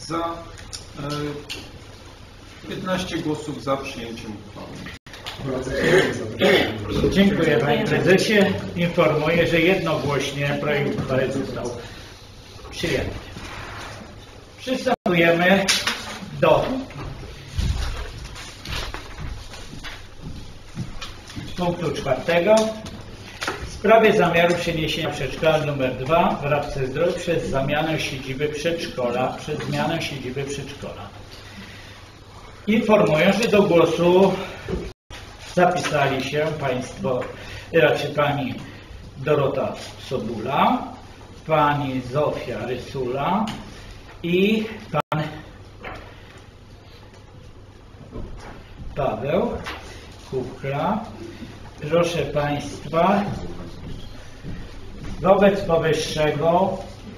Za 15 głosów za przyjęciem uchwały. Dziękuję Panie Prezesie. Informuję, że jednogłośnie projekt uchwały został przyjęty. Przystępujemy do punktu 4. W sprawie zamiaru przeniesienia przedszkola nr 2 w Rabce-Zdrój przez zmianę siedziby przedszkola. Informuję, że do głosu zapisali się Państwo, raczej Pani Dorota Sobula, Pani Zofia Rysula i Pan Paweł Kukla. Proszę Państwa, wobec powyższego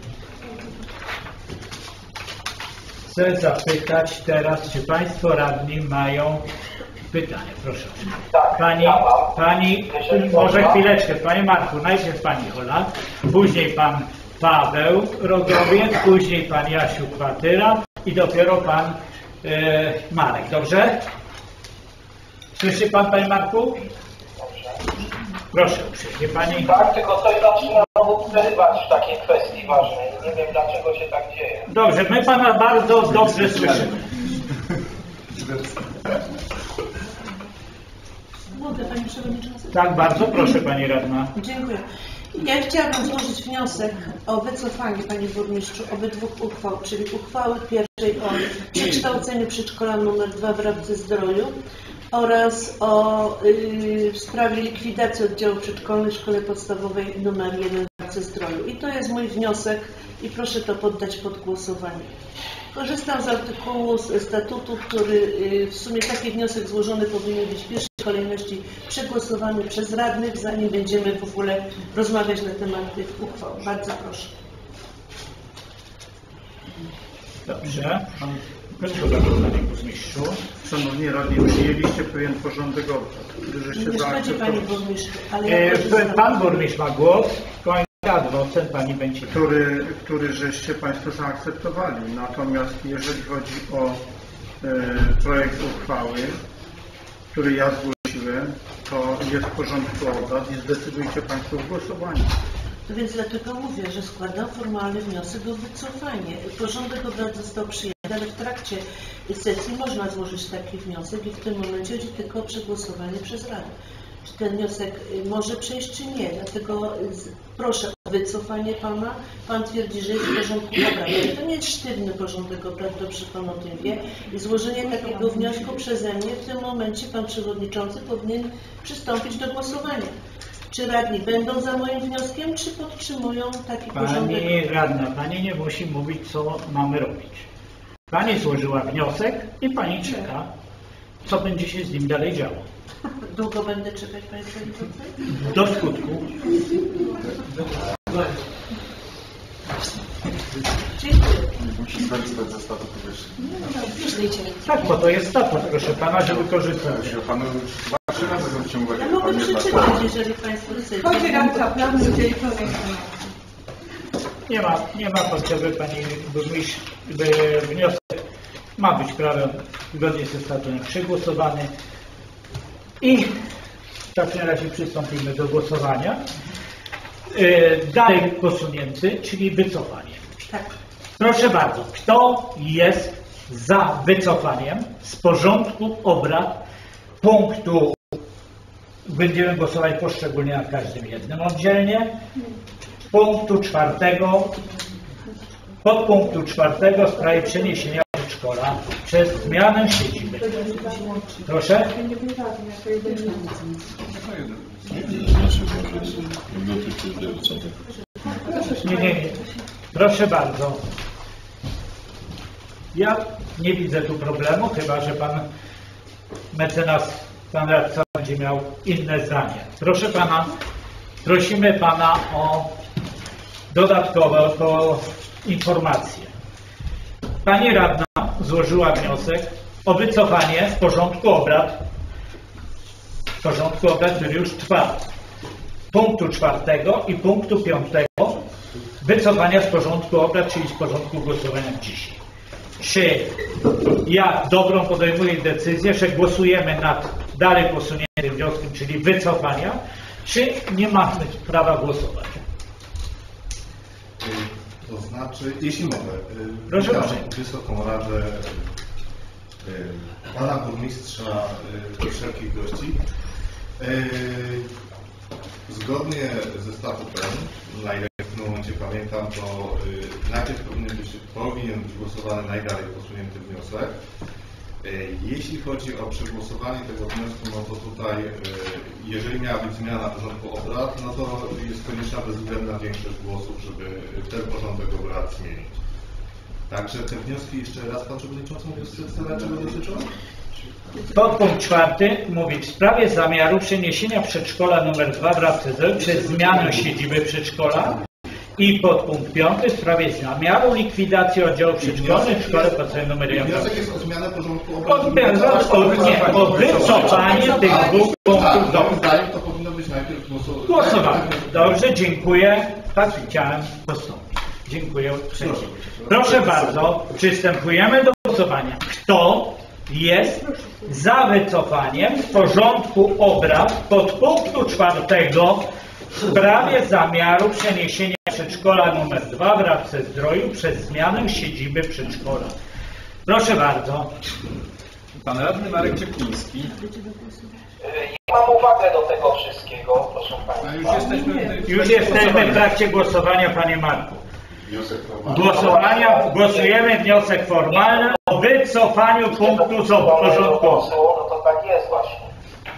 chcę zapytać teraz, czy Państwo radni mają pytania. Proszę. Pani, może chwileczkę. Panie Marku, najpierw Pani Ola, później Pan Paweł Rogowiec, później Pan Jasiu Kwatyra i dopiero Pan Marek. Dobrze? Słyszy Pan, Panie Marku? Proszę uprzejmie Pani. Tak, tylko coś zaczyna przerywać w takiej kwestii ważnej. Nie wiem, dlaczego się tak dzieje. Dobrze, my Pana bardzo dobrze słyszymy. Mogę, Pani Przewodnicząca? Tak, bardzo proszę Pani Radna. Dziękuję. Ja chciałabym złożyć wniosek o wycofanie, Panie Burmistrzu, obydwu uchwał, czyli uchwały pierwszej o przekształceniu przedszkola nr 2 w Rabce-Zdroju oraz w sprawie likwidacji oddziału przedszkolnej w Szkole Podstawowej nr 1 w Rabce-Zdroju. I to jest mój wniosek i proszę to poddać pod głosowanie. Korzystam z artykułu statutu, który w sumie taki wniosek złożony powinien być w pierwszej kolejności przegłosowany przez radnych, zanim będziemy w ogóle rozmawiać na temat tych uchwał. Bardzo proszę. Dobrze. Proszę bardzo, Panie Burmistrzu. Szanowni radni, przyjęliście pewien porządek obrad, który się Nie szkodzi, Panie Burmistrzu, ale ja Pan Burmistrz ma głos. Adwocem Pani będzie. Który żeście Państwo zaakceptowali. Natomiast jeżeli chodzi o projekt uchwały, który ja zgłosiłem, to jest w porządku obrad i zdecydujcie Państwo w głosowaniu. To więc dlatego mówię, że składam formalny wniosek o wycofanie. Porządek obrad został przyjęty, ale w trakcie sesji można złożyć taki wniosek i w tym momencie chodzi tylko o przegłosowanie przez Radę. Czy ten wniosek może przejść, czy nie. Dlatego proszę o wycofanie Pana. Pan twierdzi, że jest w porządku obrad. To nie jest sztywny porządek obrad, dobrze Pan o tym wie. I złożenie takiego wniosku przeze mnie w tym momencie Pan Przewodniczący powinien przystąpić do głosowania. Czy radni będą za moim wnioskiem, czy podtrzymują taki porządek? Pani radna, Pani nie musi mówić, co mamy robić. Pani złożyła wniosek i Pani czeka, co będzie się z nim dalej działo. Długo będę czekać, Panie Przewodniczący? Do skutku. Dziękuję. Musi skorzystać ze statutu wyższego. Tak, bo to jest statut, proszę Pana, żeby korzystać. Ja Panu 3 razy zwróciłem uwagę. Ja mogę przeczytać, jeżeli Państwo chcecie. Chodzi radca prawny, czyli Nie ma potrzeby, Pani Burmistrz, wniosek ma być prawem zgodnie ze statutem przegłosowany. I w takim razie przystąpimy do głosowania. Dalej posunięty, czyli wycofanie. Tak. Proszę bardzo, kto jest za wycofaniem z porządku obrad punktu, będziemy głosować poszczególnie nad każdym jednym oddzielnie, punktu 4, podpunktu 4 w sprawie przeniesienia przedszkola przez zmianę siedziby. Proszę. Nie. Proszę bardzo. Ja nie widzę tu problemu, chyba że Pan mecenas, Pan radca będzie miał inne zdanie. Proszę Pana, prosimy Pana o dodatkowe informacje. Pani radna złożyła wniosek o wycofanie z porządku obrad, który już trwa, punktu 4 i punktu 5 wycofania z porządku obrad, czyli z porządku głosowania dzisiaj. czy ja dobrą podejmuję decyzję, że głosujemy nad dalej posuniętym wnioskiem, czyli wycofania, czy nie mamy prawa głosować? To znaczy, jeśli mogę, proszę witam bardzo. Wysoką Radę, Pana Burmistrza i wszelkich gości. Zgodnie ze statutem, na ile w tym momencie pamiętam, to najpierw powinien być głosowany najdalej posunięty wniosek. Jeśli chodzi o przegłosowanie tego wniosku, no to tutaj, jeżeli miała być zmiana porządku obrad, no to jest konieczna bezwzględna większość głosów, żeby ten porządek obrad zmienić. Także te wnioski jeszcze raz Pan Przewodniczący mówi przedstawiać, czego dotyczą? Podpunkt 4 mówi w sprawie zamiaru przeniesienia przedszkola nr 2 w Rabce Zdroju przez zmianę siedziby przedszkola i podpunkt 5 w sprawie zamiaru likwidacji oddziału przedszkolnych w szkole podstawowej nr 1. Wniosek jest o zmianę porządku obrad. O wycofanie tych dwóch punktów do To powinno być najpierw głosowanie. Dobrze, dziękuję. Tak chciałem postąpić. Dziękuję. Proszę bardzo, przystępujemy do głosowania. Kto jest za wycofaniem z porządku obrad podpunktu 4 w sprawie zamiaru przeniesienia przedszkola nr 2 w Rabce Zdroju przez zmianę siedziby przedszkola? Proszę bardzo. Pan radny Marek Ciepliński. Ja mam uwagę do tego wszystkiego, proszę Państwa. Już jesteśmy w trakcie głosowania, Panie Marku. Głosujemy wniosek formalny o wycofaniu punktu z porządku. No to tak jest właśnie.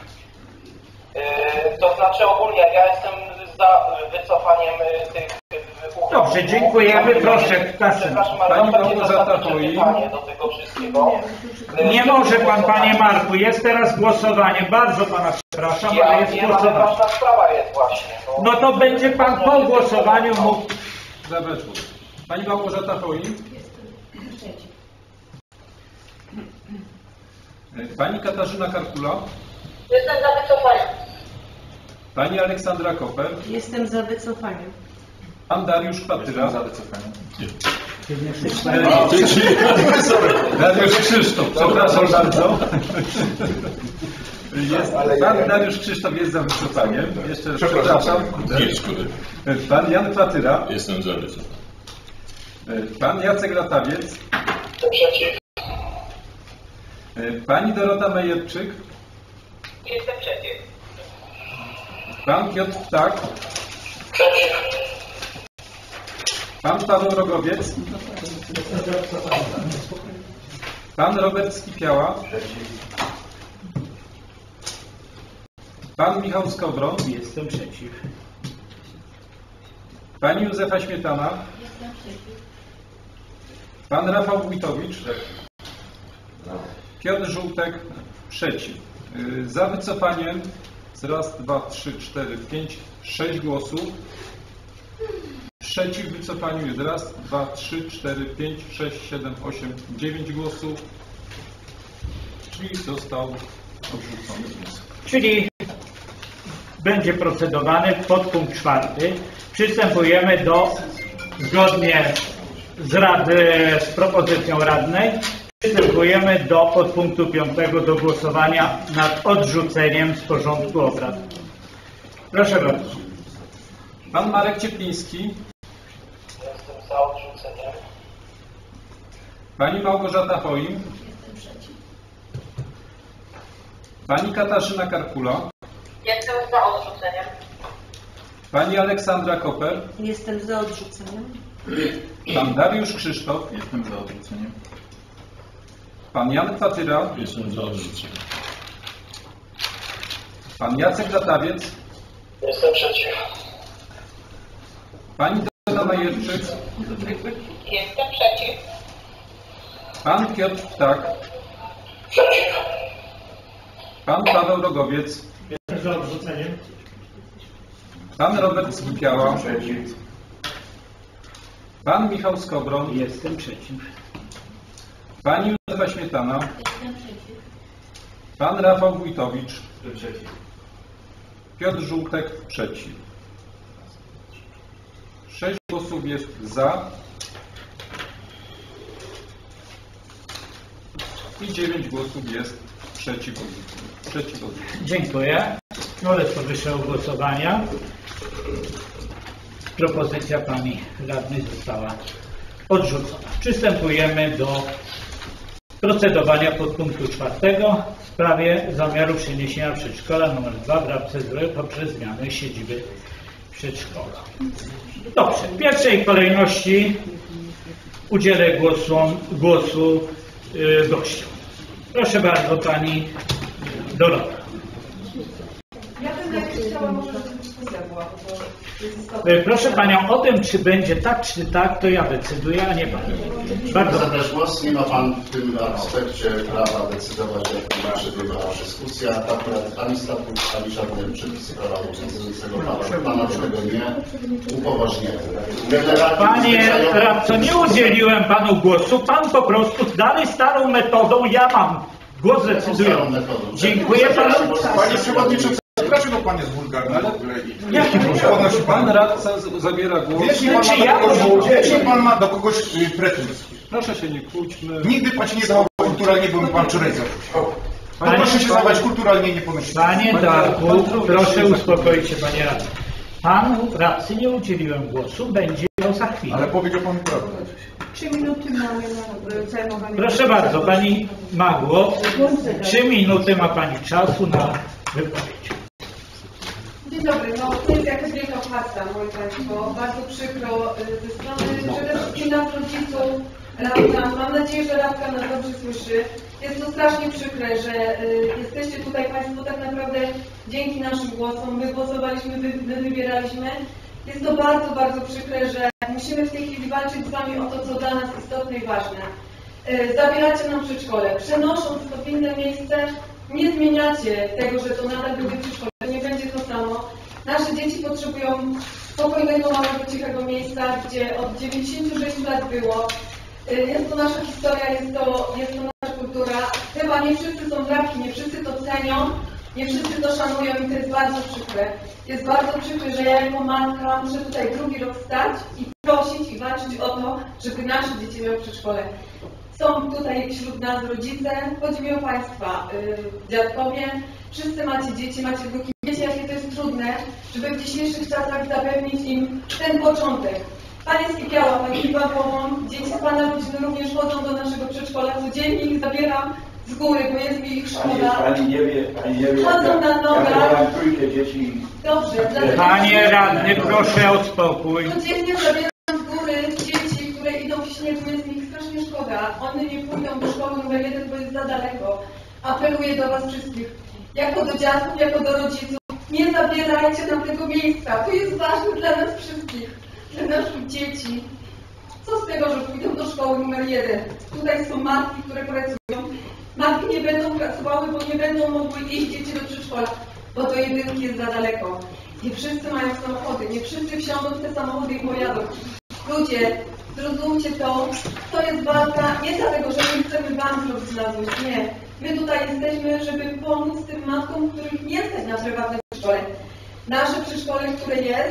To znaczy ogólnie ja jestem za wycofaniem tych uchwał. Dobrze, dziękujemy. Proszę, Przepraszam, ale Pani mam takie Małgorzata zasadnicze pytanie do tego wszystkiego. nie może Pan, Panie Marku, jest teraz głosowanie. Bardzo Pana przepraszam, ale Ja jest wiem, ale głosowanie. ważna sprawa jest właśnie. No to będzie Pan po głosowaniu mógł. Zabrać głos. Pani Małgorzata Choin. Pani Katarzyna Karkula. Jestem za wycofaniem. Pani Aleksandra Koper. Jestem za wycofaniem. Pan Dariusz Kwatyra. Za wycofaniem. Dariusz Krzysztof, przepraszam bardzo. Pan Dariusz Krzysztof jest za wycofaniem. Jeszcze raz przepraszam. Pan Jan Kwatyra. Jestem za wycofaniem. Pan Jacek Latawiec. Przeciw. Pani Dorota Mejerczyk. Jestem przeciw. Pan Piotr Ptak. Przeciw. Pan Paweł Rogowiec. Pan Robert Skipiała. Pan Michał Skowron. Jestem przeciw. Pani Józefa Śmietana. Jestem przeciw. Pan Rafał Wójtowicz. Piotr Żółtek. Przeciw. Za wycofaniem z raz, dwa, trzy, cztery, pięć, 6 głosów. Przeciw wycofaniu jest raz, dwa, trzy, cztery, pięć, 6, 7, 8, 9 głosów. Czyli został odrzucony wniosek. Czyli będzie procedowany podpunkt 4. Przystępujemy do, zgodnie z propozycją radnej, przystępujemy do podpunktu 5 do głosowania nad odrzuceniem z porządku obrad. Proszę bardzo. Pan Marek Ciepliński. Jestem za odrzuceniem. Pani Małgorzata Choin. Jestem przeciw. Pani Katarzyna Karkula. Jestem za odrzuceniem. Pani Aleksandra Koper. Jestem za odrzuceniem. Pan Dariusz Krzysztof. Jestem za odrzuceniem. Pan Jan Kwatyra. Jestem za odrzuceniem. Pan Jacek Latawiec. Jestem przeciw. Pani Dorota Majerczyk. Jestem przeciw. Pan Piotr Ptak. Przeciw. Pan Paweł Rogowiec. Jestem za odrzuceniem. Pan Robert Skipiała. Pan Michał Skowron. Jestem przeciw. Pani Józefa Śmietana. Jestem przeciw. Pan Rafał Wójtowicz. Piotr Żółtek. Przeciw. 6 głosów jest za. i 9 głosów jest przeciw odrzuceniu. Dziękuję. Wobec powyższego głosowania propozycja pani radnej została odrzucona. Przystępujemy do procedowania podpunktu 4 w sprawie zamiaru przeniesienia przedszkola nr 2 w Rabce-Zdroju poprzez zmianę siedziby przedszkola. Dobrze, w pierwszej kolejności udzielę głosu gościom. Proszę bardzo, pani Dorota. Ja bym najpierw chciała, może żeby dyskusja była, bo to jest istotne. Proszę panią, o tym, czy będzie tak, czy tak, to ja decyduję, a nie pani. Bardzo Zabrać głos. Nie ma pan w tym aspekcie prawa decydować, jak przebiega dyskusja. Akurat ani statut, ani żadne przepisy prawa obowiązującego pana tego nie upoważniają. Panie radco, nie udzieliłem panu głosu, pan po prostu dalej starą metodą, ja mam głos decydujący. Dziękuję panu. Panie przewodniczący, dlaczego pan jest wulgarny? Pan radca zabiera głos. Wiecznie pan ma do kogoś pretensje. Proszę się nie kłóćmy. Nigdy pan się nie zachował kulturalnie, bo mi pan wczoraj zarzucił. Proszę się zachować kulturalnie i nie ponosić. Panie Darku, proszę uspokoić się, panie radcy. Panu radcy nie udzieliłem głosu, będzie miał za chwilę. Ale powiedział pan prawdę. 3 minuty mamy na zajmowanie. Proszę bardzo, pani ma głos. 3 minuty ma pani czasu na wypowiedź. Dzień dobry, no to jest jakaś wielka farsa, moi Państwo. Bardzo przykro ze strony przede wszystkim nas rodziców, Radka. Mam nadzieję, że Radka nas dobrze słyszy. Jest to strasznie przykre, że jesteście tutaj Państwo tak naprawdę dzięki naszym głosom. My głosowaliśmy, my wybieraliśmy. Jest to bardzo, bardzo przykre, że musimy w tej chwili walczyć z Wami o to, co dla nas istotne i ważne. Zabieracie nam przedszkole. Przenosząc to w inne miejsce, nie zmieniacie tego, że to nadal będzie przedszkole. To nie będzie to samo. Nasze dzieci potrzebują spokojnego, małego, cichego miejsca, gdzie od 96 lat było. Jest to nasza historia, jest to nasza kultura. Chyba nie wszyscy są brawki, nie wszyscy to cenią, nie wszyscy to szanują i to jest bardzo przykre. Jest bardzo przykre, że ja jako matka muszę tutaj drugi rok stać i prosić i walczyć o to, żeby nasze dzieci miały przedszkole. Są tutaj wśród nas rodzice, chodzi mi o Państwa, dziadkowie, wszyscy macie dzieci, macie wnuki. Wiecie, jakie to jest trudne, żeby w dzisiejszych czasach zapewnić im ten początek. Pan jest Kipiała, pan kiwa głową, dzieci z Pana rodziny również chodzą do naszego przedszkola, codziennie ich zabieram z góry, bo jest mi ich szkoda. Pani nie wie, chodzą na nogach. Ja miałam trójkę dzieci. Dobrze, dlatego... Panie radny, proszę o spokój. Codziennie zabieram z góry dzieci, które idą w śniegu, jest mi ich strasznie szkoda. One nie pójdą do szkoły numer 1, bo jest za daleko. Apeluję do Was wszystkich, jako do dziadków, jako do rodziców, nie zabierajcie nam tego miejsca. To jest ważne dla nas wszystkich, dla naszych dzieci. Co z tego, że pójdą do szkoły numer 1? Tutaj są matki, które pracują. Matki nie będą pracowały, bo nie będą mogły iść dzieci do przedszkola, bo do 1 jest za daleko. Nie wszyscy mają samochody, nie wszyscy wsiądą w te samochody i pojadą. Ludzie, zrozumcie to, to jest walka nie dlatego, że my chcemy Wam zrobić na złość, nie. My tutaj jesteśmy, żeby pomóc tym matkom, których nie stać na prywatne przedszkole. Nasze przedszkole, które jest,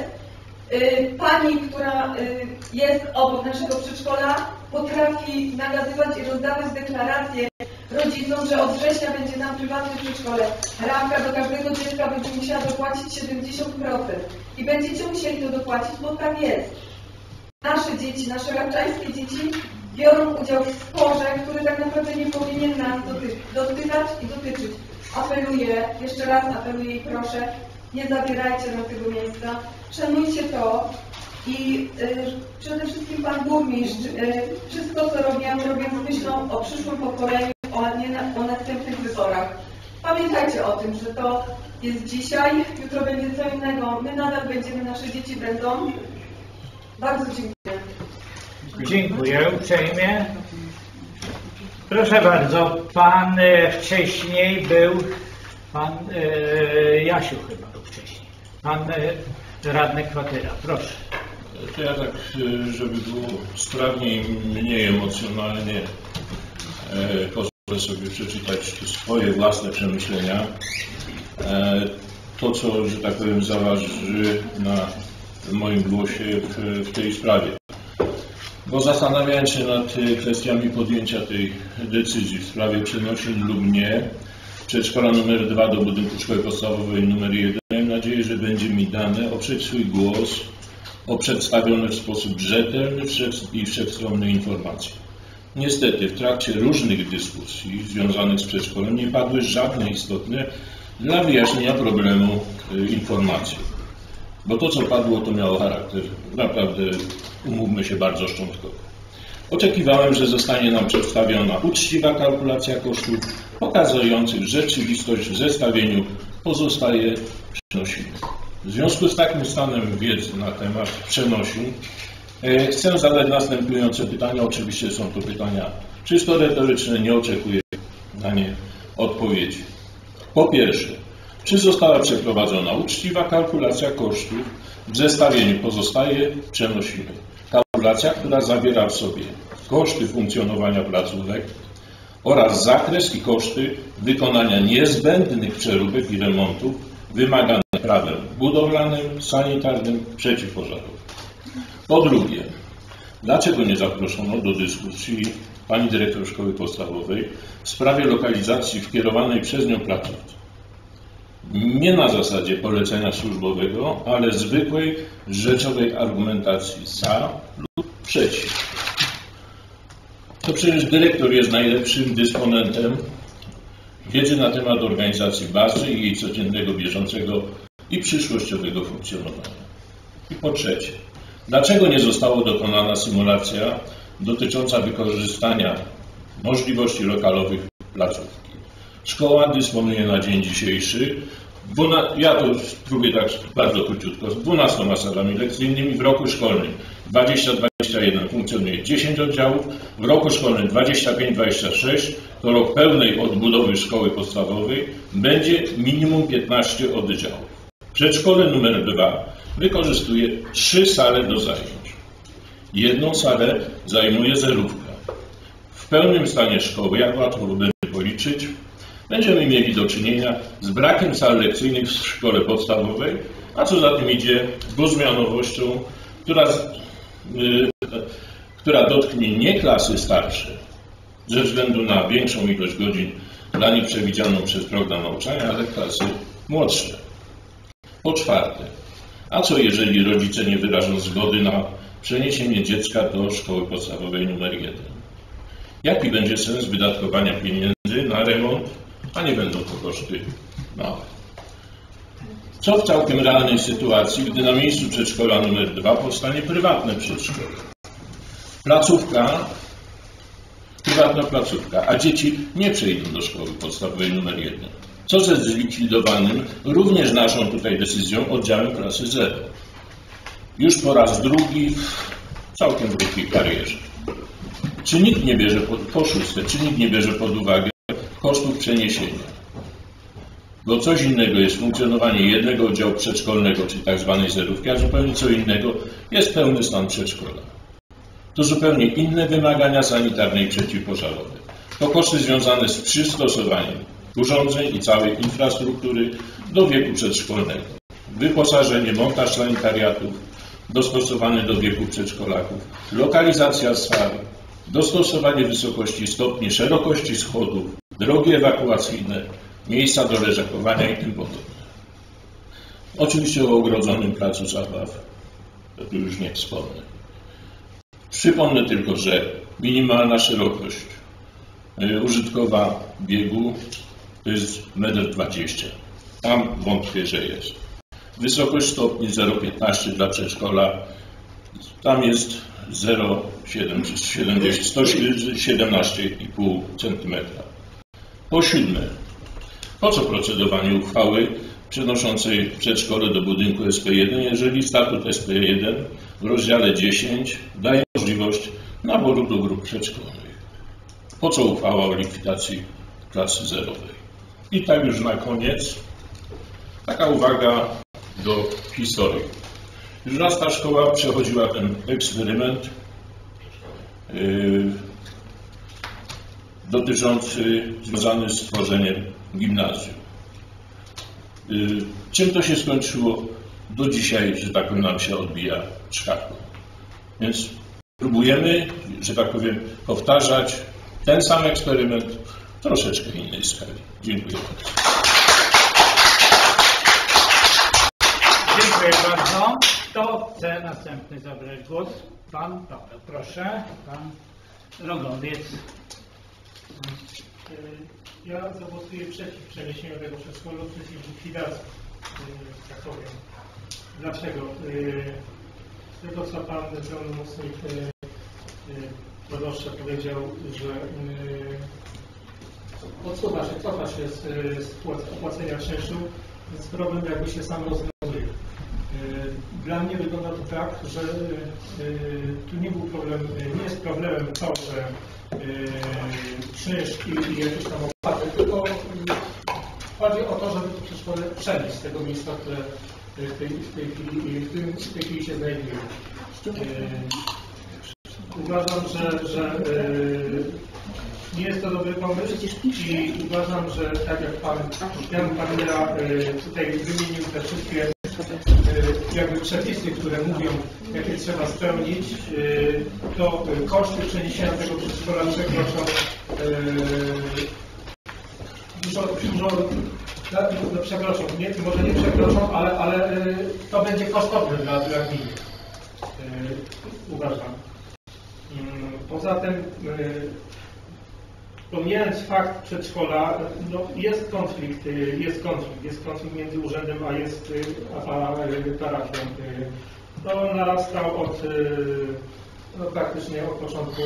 pani, która jest obok naszego przedszkola, potrafi nagazywać i rozdawać deklaracje rodzicom, że od września będzie tam prywatne przedszkole. Ramka do każdego dziecka będzie musiała dopłacić 70% i będziecie musieli to dopłacić, bo tak jest. Nasze dzieci, nasze rabczańskie dzieci biorą udział w sporze, który tak naprawdę nie powinien nas dotykać i dotyczyć. Apeluję, jeszcze raz apeluję i proszę, nie zabierajcie nam tego miejsca, szanujcie to i przede wszystkim Pan Burmistrz, wszystko co robię z myślą o przyszłym pokoleniu, o następnych wyborach. Pamiętajcie o tym, że to jest dzisiaj, jutro będzie co innego, my nadal będziemy, nasze dzieci będą. Bardzo dziękuję. Dziękuję uprzejmie. Proszę bardzo, pan wcześniej był, pan Jasiu chyba był wcześniej, pan radny Kwatyra, proszę. To ja tak, żeby było sprawniej, mniej emocjonalnie, pozwolę sobie przeczytać swoje własne przemyślenia. To, co, że tak powiem, zaważy na moim głosie w tej sprawie. Bo zastanawiając się nad kwestiami podjęcia tej decyzji w sprawie przenosin lub nie przedszkola nr 2 do budynku szkoły podstawowej nr 1, mam nadzieję, że będzie mi dane oprzeć swój głos o przedstawione w sposób rzetelny i wszechstronne informacje. Niestety w trakcie różnych dyskusji związanych z przedszkolem nie padły żadne istotne dla wyjaśnienia problemu informacje. Bo to, co padło, to miało charakter naprawdę, umówmy się, bardzo szczątkowy. Oczekiwałem, że zostanie nam przedstawiona uczciwa kalkulacja kosztów pokazujących rzeczywistość w zestawieniu pozostaje przenosin. W związku z takim stanem wiedzy na temat przenosin chcę zadać następujące pytania. Oczywiście są to pytania czysto retoryczne, nie oczekuję na nie odpowiedzi. Po pierwsze, czy została przeprowadzona uczciwa kalkulacja kosztów w zestawieniu pozostaje przenosimy? Kalkulacja, która zawiera w sobie koszty funkcjonowania placówek oraz zakres i koszty wykonania niezbędnych przeróbek i remontów wymaganych prawem budowlanym, sanitarnym, przeciwpożarowym. Po drugie, dlaczego nie zaproszono do dyskusji pani dyrektor szkoły podstawowej w sprawie lokalizacji w kierowanej przez nią placówce? Nie na zasadzie polecenia służbowego, ale zwykłej, rzeczowej argumentacji za lub przeciw. To przecież dyrektor jest najlepszym dysponentem wiedzy na temat organizacji bazy i jej codziennego, bieżącego i przyszłościowego funkcjonowania. I po trzecie, dlaczego nie została dokonana symulacja dotycząca wykorzystania możliwości lokalowych placówki? Szkoła dysponuje na dzień dzisiejszy, ja to spróbuję tak bardzo króciutko, z 12 salami lekcyjnymi. W roku szkolnym 20-21 funkcjonuje 10 oddziałów, w roku szkolnym 25-26 to rok pełnej odbudowy szkoły podstawowej będzie minimum 15 oddziałów. Przedszkole nr 2 wykorzystuje 3 sale do zajęć. Jedną salę zajmuje zerówka. W pełnym stanie szkoły, jak łatwo będzie policzyć, będziemy mieli do czynienia z brakiem sal lekcyjnych w szkole podstawowej, a co za tym idzie dwuzmianowością, która dotknie nie klasy starsze, ze względu na większą ilość godzin dla nich przewidzianą przez program nauczania, ale klasy młodsze. Po czwarte, a co jeżeli rodzice nie wyrażą zgody na przeniesienie dziecka do szkoły podstawowej nr 1? Jaki będzie sens wydatkowania pieniędzy na remont, a nie będą to koszty małe? Co w całkiem realnej sytuacji, gdy na miejscu przedszkola nr 2 powstanie prywatne przedszkole? Prywatna placówka, a dzieci nie przejdą do szkoły podstawowej nr 1. Co ze zlikwidowanym, również naszą tutaj decyzją, oddziałem klasy 0? Już po raz drugi w całkiem krótkiej karierze. Czy nikt nie bierze po szóste, czy nikt nie bierze pod uwagę kosztów przeniesienia? Bo coś innego jest funkcjonowanie jednego oddziału przedszkolnego, czyli tak zwanej zerówki, a zupełnie co innego jest pełny stan przedszkola. To zupełnie inne wymagania sanitarne i przeciwpożarowe. To koszty związane z przystosowaniem urządzeń i całej infrastruktury do wieku przedszkolnego. Wyposażenie, montaż sanitariatów dostosowany do wieku przedszkolaków, lokalizacja sal, dostosowanie wysokości stopni, szerokości schodów, drogi ewakuacyjne, miejsca do leżakowania i tym podobne. Oczywiście o ogrodzonym placu zabaw, to tu już nie wspomnę. Przypomnę tylko, że minimalna szerokość użytkowa biegu to jest 1,20 m. Tam wątpię, że jest. Wysokość stopni 0,15 dla przedszkola, tam jest 117,5 cm. Po siódme, po co procedowanie uchwały przenoszącej przedszkole do budynku SP1, jeżeli statut SP1 w rozdziale 10 daje możliwość naboru do grup przedszkolnych? Po co uchwała o likwidacji klasy zerowej? I tak już na koniec taka uwaga do historii. Już raz ta szkoła przechodziła ten eksperyment związany z tworzeniem gimnazjum. Czym to się skończyło? Do dzisiaj, że tak powiem, nam się odbija czkawką. Więc próbujemy, że tak powiem, powtarzać ten sam eksperyment w troszeczkę innej skali. Dziękuję bardzo. Dziękuję bardzo. Kto chce następny zabrać głos? Pan Paweł, proszę. Pan Rogowiec. Ja zagłosuję przeciw przeniesieniu tego przedszkola, przeciw likwidacji, tak powiem. Dlaczego? Z tego, co Pan pełnomocnik proboszcza powiedział, że cofa się z opłacenia czynszu, więc problem jakby się sam rozwiązuje. Dla mnie wygląda to tak, że tu nie był problem, nie jest problemem to, że czynsz i jakieś tam opłaty, tylko chodzi o to, żeby to przedszkole przenieść z tego miejsca, które w tej chwili się znajduje. Uważam, że nie jest to dobry pomysł i uważam, że tak jak Pan Jan Paniera tutaj wymienił te wszystkie jakby przepisy, które mówią, jakie trzeba spełnić, to koszty przeniesienia tego przedszkola przekroczą przekroczą, może nie przekroczą, ale to będzie kosztowne dla gminy. Uważam. Poza tym, pomijając fakt przedszkola, no jest konflikt między urzędem a parafią. To narastał praktycznie od początku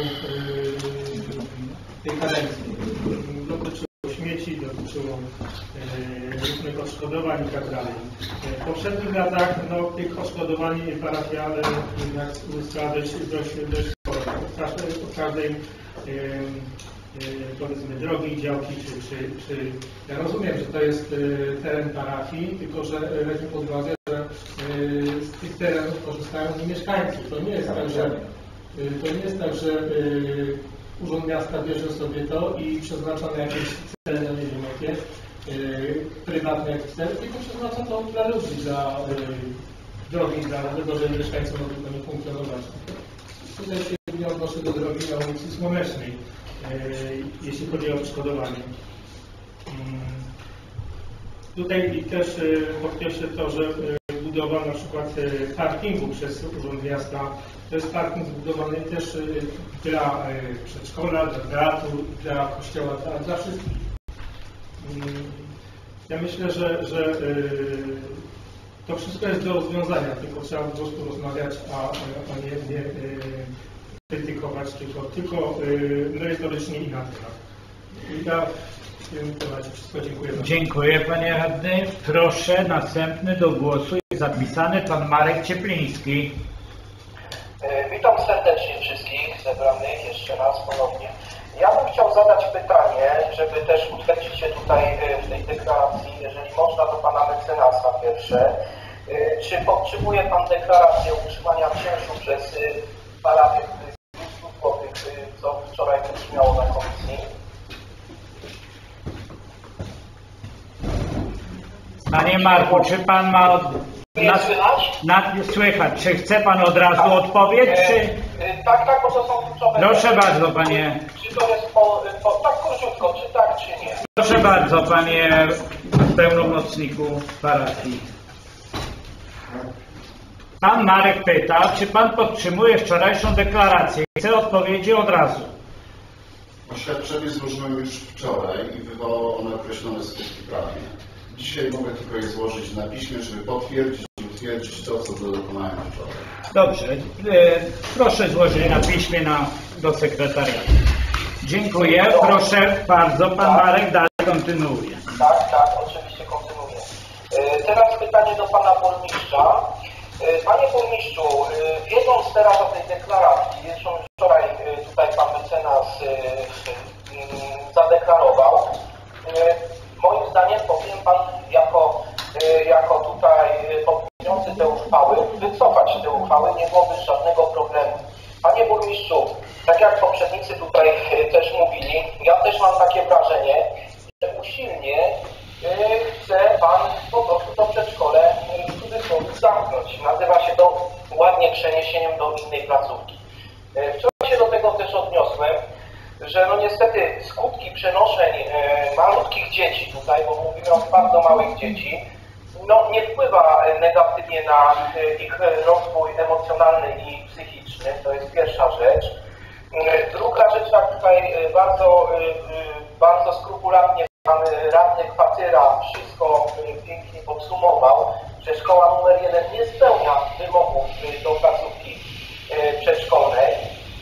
tej kadencji. Dotyczyło śmieci, dotyczyło różnych odszkodowań i tak dalej. W poprzednich latach tych odszkodowań parafialne jednak uzyskała dość sporo. Od każdej powiedzmy drogi, działki, czy ja rozumiem, że to jest teren parafii, tylko że weźmy pod uwagę, że z tych terenów korzystają i mieszkańcy. To nie jest tak, że Urząd Miasta bierze sobie to i przeznacza na jakieś cele, nie wiem jakie, prywatne jakieś cele, tylko przeznacza to dla ludzi, dla drogi, dla tego, żeby mieszkańcy mogli do nich funkcjonować. Tutaj się nie odnoszę do drogi na ulicy Słonecznej, jeśli chodzi o odszkodowanie. Tutaj też podkreślę to, że budowa na przykład parkingu przez Urząd Miasta to jest parking zbudowany też dla przedszkola, dla teatru, dla kościoła, dla wszystkich. Ja myślę, że to wszystko jest do rozwiązania, tylko trzeba po prostu rozmawiać, a nie krytykować, tylko merytorycznie i na temat. I ja w tym temacie wszystko dziękuję. Dziękuję panie radny. Proszę, następny do głosu jest zapisany pan Marek Ciepliński. Witam serdecznie wszystkich zebranych jeszcze raz ponownie. Ja bym chciał zadać pytanie, żeby też utwierdzić się tutaj w tej deklaracji, jeżeli można, do pana mecenasa pierwsze. Czy podtrzymuje pan deklarację utrzymania czynszu przez parafię 200 zł, co wczoraj wybrzmiało na komisji? Panie Marku, czy pan ma... Słychać. Czy chce pan od razu odpowiedź, czy... Tak, bo to są kluczowe... Proszę bardzo, panie... Czy to jest tak króciutko, czy tak, czy nie? Proszę bardzo, panie pełnomocniku parafii. Pan Marek pyta, czy pan podtrzymuje wczorajszą deklarację. Chcę odpowiedzi od razu. Oświadczenie złożyłem już wczoraj i wywołało one określone skutki prawne. Dzisiaj mogę tylko je złożyć na piśmie, żeby potwierdzić i utwierdzić to, co dokonałem wczoraj. Dobrze. Proszę złożyć na piśmie do sekretariatu. Dziękuję. Proszę bardzo. Pan Marek dalej kontynuuje. Tak, oczywiście kontynuuję. Teraz pytanie do pana burmistrza. Panie burmistrzu, wiedząc teraz o tej deklaracji, zresztą wczoraj tutaj pan mecenas zadeklarował, moim zdaniem powinien pan jako tutaj podpisujący te uchwały wycofać te uchwały, nie byłoby żadnego problemu. Panie burmistrzu, tak jak poprzednicy tutaj też mówili, ja też mam takie wrażenie, że usilnie chce pan po prostu to przedszkole w cudzysłowie zamknąć. Nazywa się to ładnie przeniesieniem do innej placówki. skutki przenoszeń malutkich dzieci tutaj, bo mówimy o bardzo małych dzieci, no, nie wpływa negatywnie na ich rozwój emocjonalny i psychiczny, to jest pierwsza rzecz. Druga rzecz, tak tutaj bardzo skrupulatnie pan radny Kwatyra wszystko pięknie podsumował, że szkoła numer 1 nie spełnia wymogów do placówki przedszkolnej.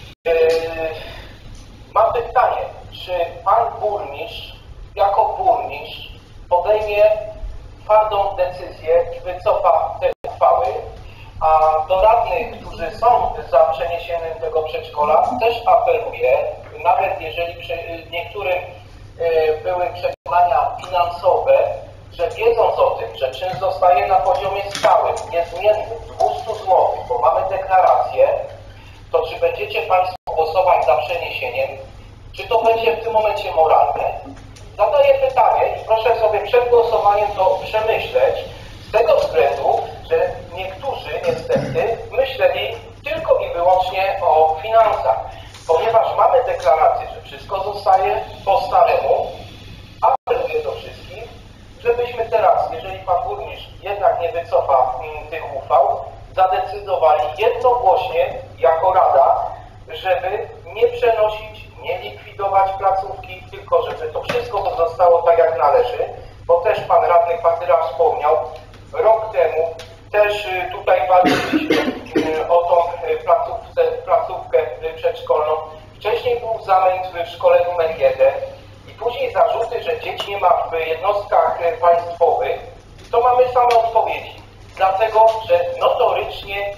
Mam pytanie, czy pan burmistrz, jako burmistrz, podejmie twardą decyzję i wycofa te uchwały, a do radnych, którzy są za przeniesieniem tego przedszkola, też apeluję, nawet jeżeli niektórym były przekonania finansowe, że wiedząc o tym, że czynsz zostaje na poziomie stałym, niezmiennym, 200 zł, bo mamy deklarację, to czy będziecie Państwo głosować za przeniesieniem, czy to będzie w tym momencie moralne? Zadaję pytanie i proszę sobie przed głosowaniem to przemyśleć, z tego względu, że niektórzy niestety myśleli tylko i wyłącznie o finansach. Ponieważ mamy deklarację, że wszystko zostaje po staremu, apeluję do wszystkich, żebyśmy teraz, jeżeli pan burmistrz jednak nie wycofa tych uchwał, zadecydowali jednogłośnie jako Rada, żeby nie przenosić, nie likwidować placówki, tylko żeby to wszystko pozostało tak jak należy, bo też pan radny Kwatyra wspomniał, rok temu też tutaj walczyliśmy o tą placówkę przedszkolną. Wcześniej był zamęt w szkole numer 1 i później zarzuty, że dzieci nie ma w jednostkach państwowych, to mamy same odpowiedzi. Dlatego, że notorycznie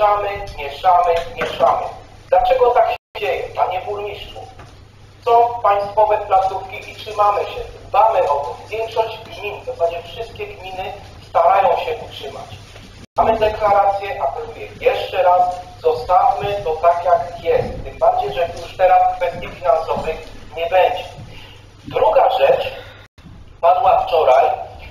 mieszamy. Dlaczego tak się dzieje, panie burmistrzu? Są państwowe placówki i trzymamy się, dbamy o to. Większość gmin, w zasadzie wszystkie gminy starają się utrzymać. Mamy deklarację, apeluję jeszcze raz, zostawmy to tak jak jest. Tym bardziej, że już teraz kwestii finansowych nie będzie. Druga rzecz, padła wczoraj,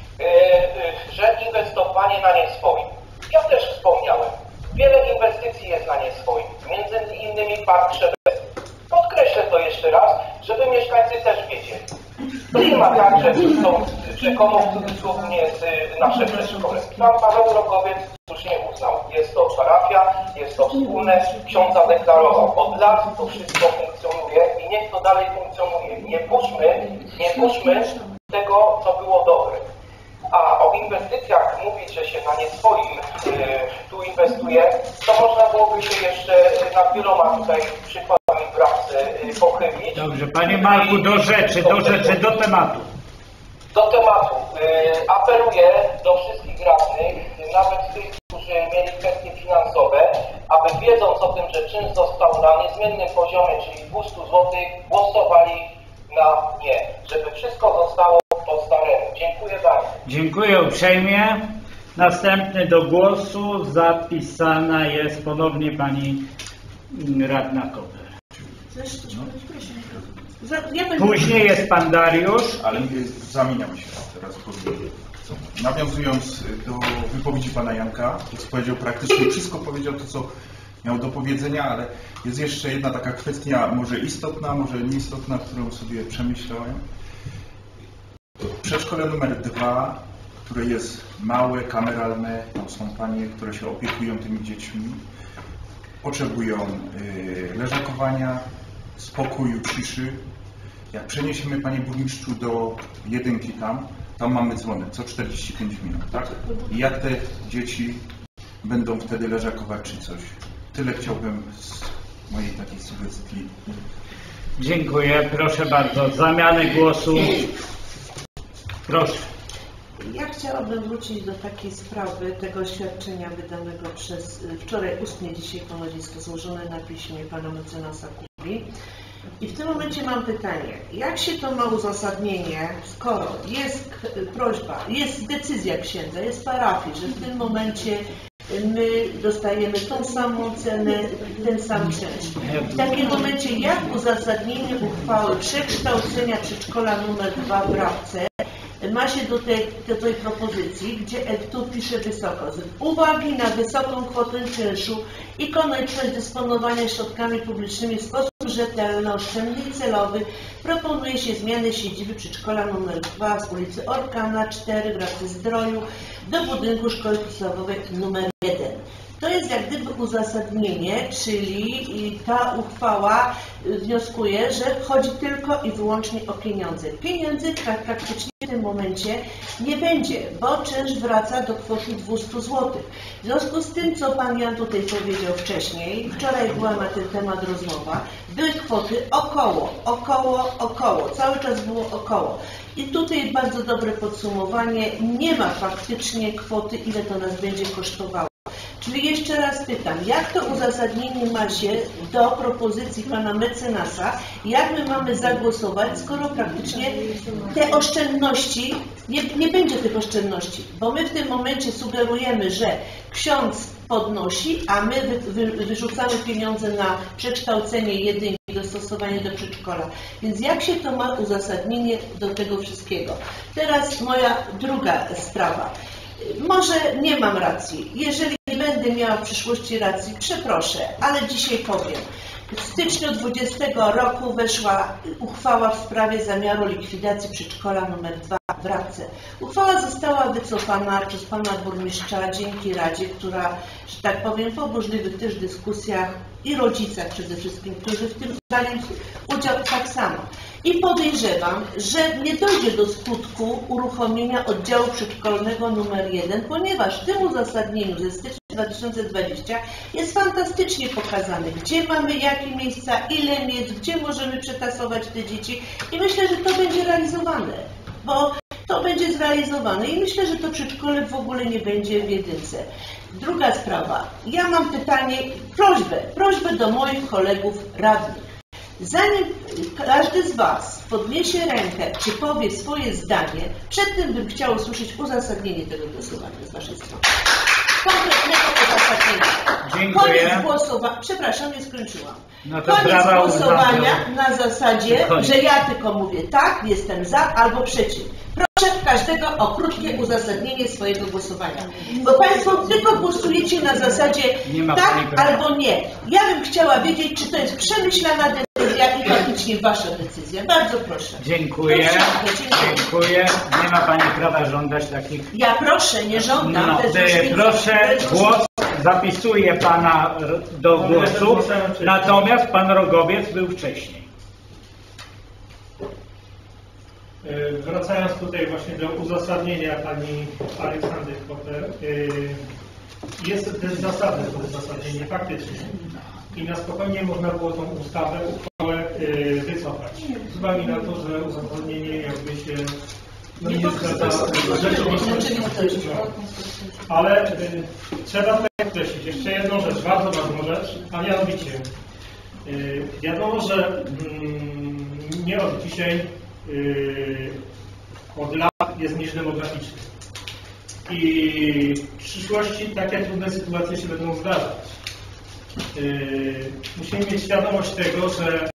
że inwestowanie na nieswoim. Ja też wspomniałem, wiele inwestycji jest na nieswoim, między innymi Park Trzebecki. Podkreślę to jeszcze raz, żeby mieszkańcy też wiedzieli. To nie ma tak, że są rzekomo w cudzysłowie nasze przedszkole. Pan Paweł Rogowiec słusznie uznał, jest to parafia, jest to wspólne, ksiądz zadeklarował. Od lat to wszystko funkcjonuje i niech to dalej funkcjonuje. Nie puszczmy tego, co było dobre. A o inwestycjach mówić, że się na nie swoim tu inwestuje, to można byłoby się jeszcze nad wieloma tutaj przykładami pracy pochylić. Dobrze, panie Marku, do rzeczy, do tematu. Do tematu. Apeluję do wszystkich radnych, nawet tych, którzy mieli kwestie finansowe, aby wiedząc o tym, że czynsz został na niezmiennym poziomie, czyli 200 zł, głosowali na nie, żeby wszystko zostało po staremu. Dziękuję bardzo. Dziękuję uprzejmie. Następny do głosu zapisana jest ponownie pani radna Koper. Później jest pan Dariusz. Ale zamieniam się teraz. Nawiązując do wypowiedzi pana Janka, to powiedział praktycznie wszystko, powiedział to, co miał do powiedzenia, ale jest jeszcze jedna taka kwestia, może istotna, może nieistotna, którą sobie przemyślałem. Przedszkole numer 2, które jest małe, kameralne, tam są panie, które się opiekują tymi dziećmi, potrzebują leżakowania, spokoju, ciszy. Jak przeniesiemy, panie burmistrzu, do jedynki tam mamy dzwonek co 45 minut, tak? I jak te dzieci będą wtedy leżakować czy coś? Tyle chciałbym z mojej takiej sugestii. Dziękuję. Proszę bardzo. Zamianę głosu. Proszę. Ja chciałabym wrócić do takiej sprawy tego oświadczenia wydanego wczoraj ustnie, dzisiaj ponowisko złożone na piśmie pana mecenasa Kubli. I w tym momencie mam pytanie, jak się to ma uzasadnienie, skoro jest prośba, jest decyzja księdza, jest parafii, że w tym momencie my dostajemy tą samą cenę, ten sam czynsz. W takim momencie jak uzasadnienie uchwały przekształcenia przedszkola numer 2 w Rabce ma się do tej propozycji, gdzie tu pisze wysoko. Z uwagi na wysoką kwotę czynszu i konieczność dysponowania środkami publicznymi w sposób rzetelny, oszczędny i celowy proponuje się zmianę siedziby przedszkola nr 2 z ulicy Orkana 4 w Rabce-Zdroju do budynku szkoły podstawowej nr 1. To jest jak gdyby uzasadnienie, czyli ta uchwała wnioskuje, że chodzi tylko i wyłącznie o pieniądze. Pieniędzy praktycznie w tym momencie nie będzie, bo czynsz wraca do kwoty 200 zł. W związku z tym, co Pan Jan tutaj powiedział wcześniej, wczoraj była na ten temat rozmowa, były kwoty około, cały czas było około. I tutaj bardzo dobre podsumowanie, nie ma faktycznie kwoty, ile to nas będzie kosztowało. Czyli jeszcze raz pytam, jak to uzasadnienie ma się do propozycji pana mecenasa, jak my mamy zagłosować, skoro praktycznie te oszczędności, nie będzie tych oszczędności, bo my w tym momencie sugerujemy, że ksiądz podnosi, a my wyrzucamy pieniądze na przekształcenie jedynki, dostosowanie do przedszkola. Więc jak się to ma uzasadnienie do tego wszystkiego? Teraz moja druga sprawa. Może nie mam racji. Jeżeli nie będę miała w przyszłości racji, przeproszę, ale dzisiaj powiem. W styczniu 2020 roku weszła uchwała w sprawie zamiaru likwidacji przedszkola nr 2 w Rabce. Uchwała została wycofana przez pana burmistrza dzięki Radzie, która, że tak powiem, po burzliwych też dyskusjach i rodzicach przede wszystkim, którzy w tym brali udział tak samo. I podejrzewam, że nie dojdzie do skutku uruchomienia oddziału przedszkolnego nr 1, ponieważ w tym uzasadnieniu ze stycznia 2020 jest fantastycznie pokazane, gdzie mamy jakie miejsca, ile miejsc, gdzie możemy przetasować te dzieci i myślę, że to będzie realizowane, bo to będzie zrealizowane i myślę, że to przedszkole w ogóle nie będzie w jedynce. Druga sprawa, ja mam pytanie, prośbę do moich kolegów radnych. Zanim każdy z Was podniesie rękę, czy powie swoje zdanie, przed tym bym chciała usłyszeć uzasadnienie tego głosowania z Waszej strony. Konkretnego uzasadnienia. Dziękuję. Koniec głosowania. Przepraszam, nie skończyłam. No to Koniec brawa głosowania uznania. na zasadzie, że ja tylko mówię tak, jestem za albo przeciw. Proszę każdego o krótkie uzasadnienie swojego głosowania. Bo Państwo tylko głosujecie na zasadzie tak albo nie. Ja bym chciała wiedzieć, czy to jest przemyślana decyzja i faktycznie Wasza decyzja. Bardzo proszę. Dziękuję. Dziękuję. Nie ma Pani prawa żądać takich... Ja proszę, nie żądam. No, proszę, głos zapisuję Pana do głosu, natomiast Pan Rogowiec był wcześniej. Wracając tutaj właśnie do uzasadnienia pani Aleksandry Koper, jest też zasadne to uzasadnienie faktycznie i na spokojnie można było tą uchwałę wycofać. Z uwagi na to, że uzasadnienie jakby się nie zgadza z rzeczywistością. Ale trzeba tutaj podkreślić jeszcze jedną rzecz, bardzo ważną rzecz, a mianowicie wiadomo, że nie od dzisiaj od lat jest niż demograficzny i w przyszłości takie trudne sytuacje się będą zdarzać. Musimy mieć świadomość tego, że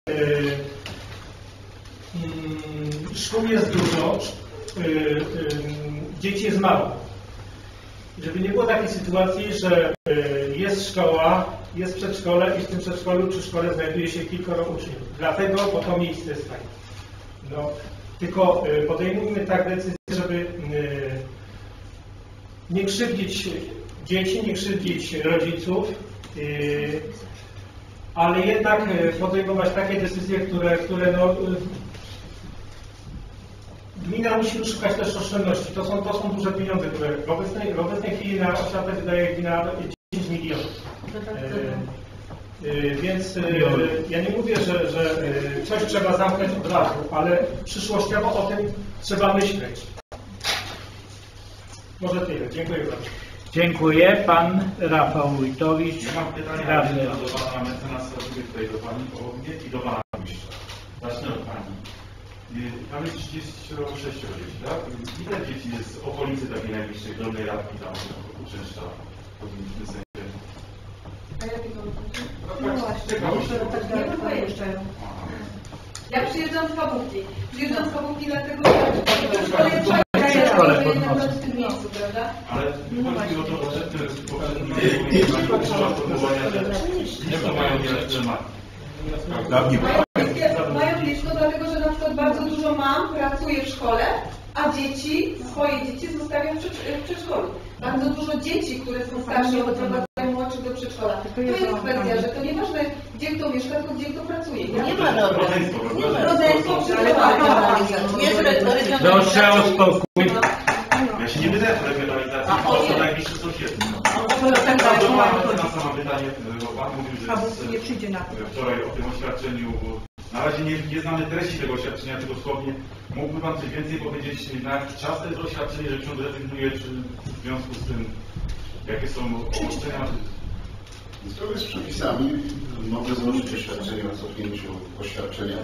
szkół jest dużo, dzieci jest mało. Żeby nie było takiej sytuacji, że jest szkoła, jest przedszkole i w tym przedszkolu czy szkole znajduje się kilkoro uczniów. Dlatego po to miejsce jest fajne. No, tylko podejmujmy tak decyzję, żeby nie krzywdzić dzieci, nie krzywdzić rodziców, ale jednak podejmować takie decyzje, które no, gmina musi szukać też oszczędności. To są duże pieniądze, które w obecnej chwili na oświatę wydaje gmina 10 milionów. Więc ja nie mówię, że coś trzeba zamknąć od razu, ale przyszłościowo o tym trzeba myśleć. Może tyle. Dziękuję bardzo. Dziękuję. Pan Rafał Wójtowicz. Ja mam pytanie do pana mecenasa, tutaj do pani Połownie i do pana burmistrza. Zacznę od pani. Tam jest 36 dzieci, tak? Ile dzieci jest z okolicy takiej najbliższej, Dolnej Radki, tam Uczęszcza, powinniśmy sobie... No właśnie, tak daleko pojeżdżają. Ja przyjeżdżam z Kabówki. Przyjeżdżam z Kabówki dlatego, że szkole podnoszę w tym miejscu, prawda? Ale chodzi o to, że nie ma sformułowania, że nie mają nieletnie matki. Mają blisko, dlatego że na przykład bardzo dużo mam pracuje w szkole, a swoje dzieci zostawiam w przedszkolu. Bardzo dużo dzieci, które są starsze, odprowadzają młodszych do przedszkola. To jest kwestia, że to nieważne, gdzie kto mieszka, tylko gdzie kto pracuje. Nie ma rodzeństwo. Proszę o spokój. Ja się nie wydaję w regionalizacji, to najbliższy sąsiedzi. Sama pytanie, Pan mówił, że wczoraj o tym oświadczeniu, na razie nie znamy treści tego oświadczenia, czy dosłownie mógłby Pan coś więcej powiedzieć, na jaki czas to jest oświadczenie, że ksiądz rezygnuje, czy w związku z tym, jakie są obostrzenia? Zgodnie z przepisami mogę złożyć oświadczenie o cofnięciu oświadczenia.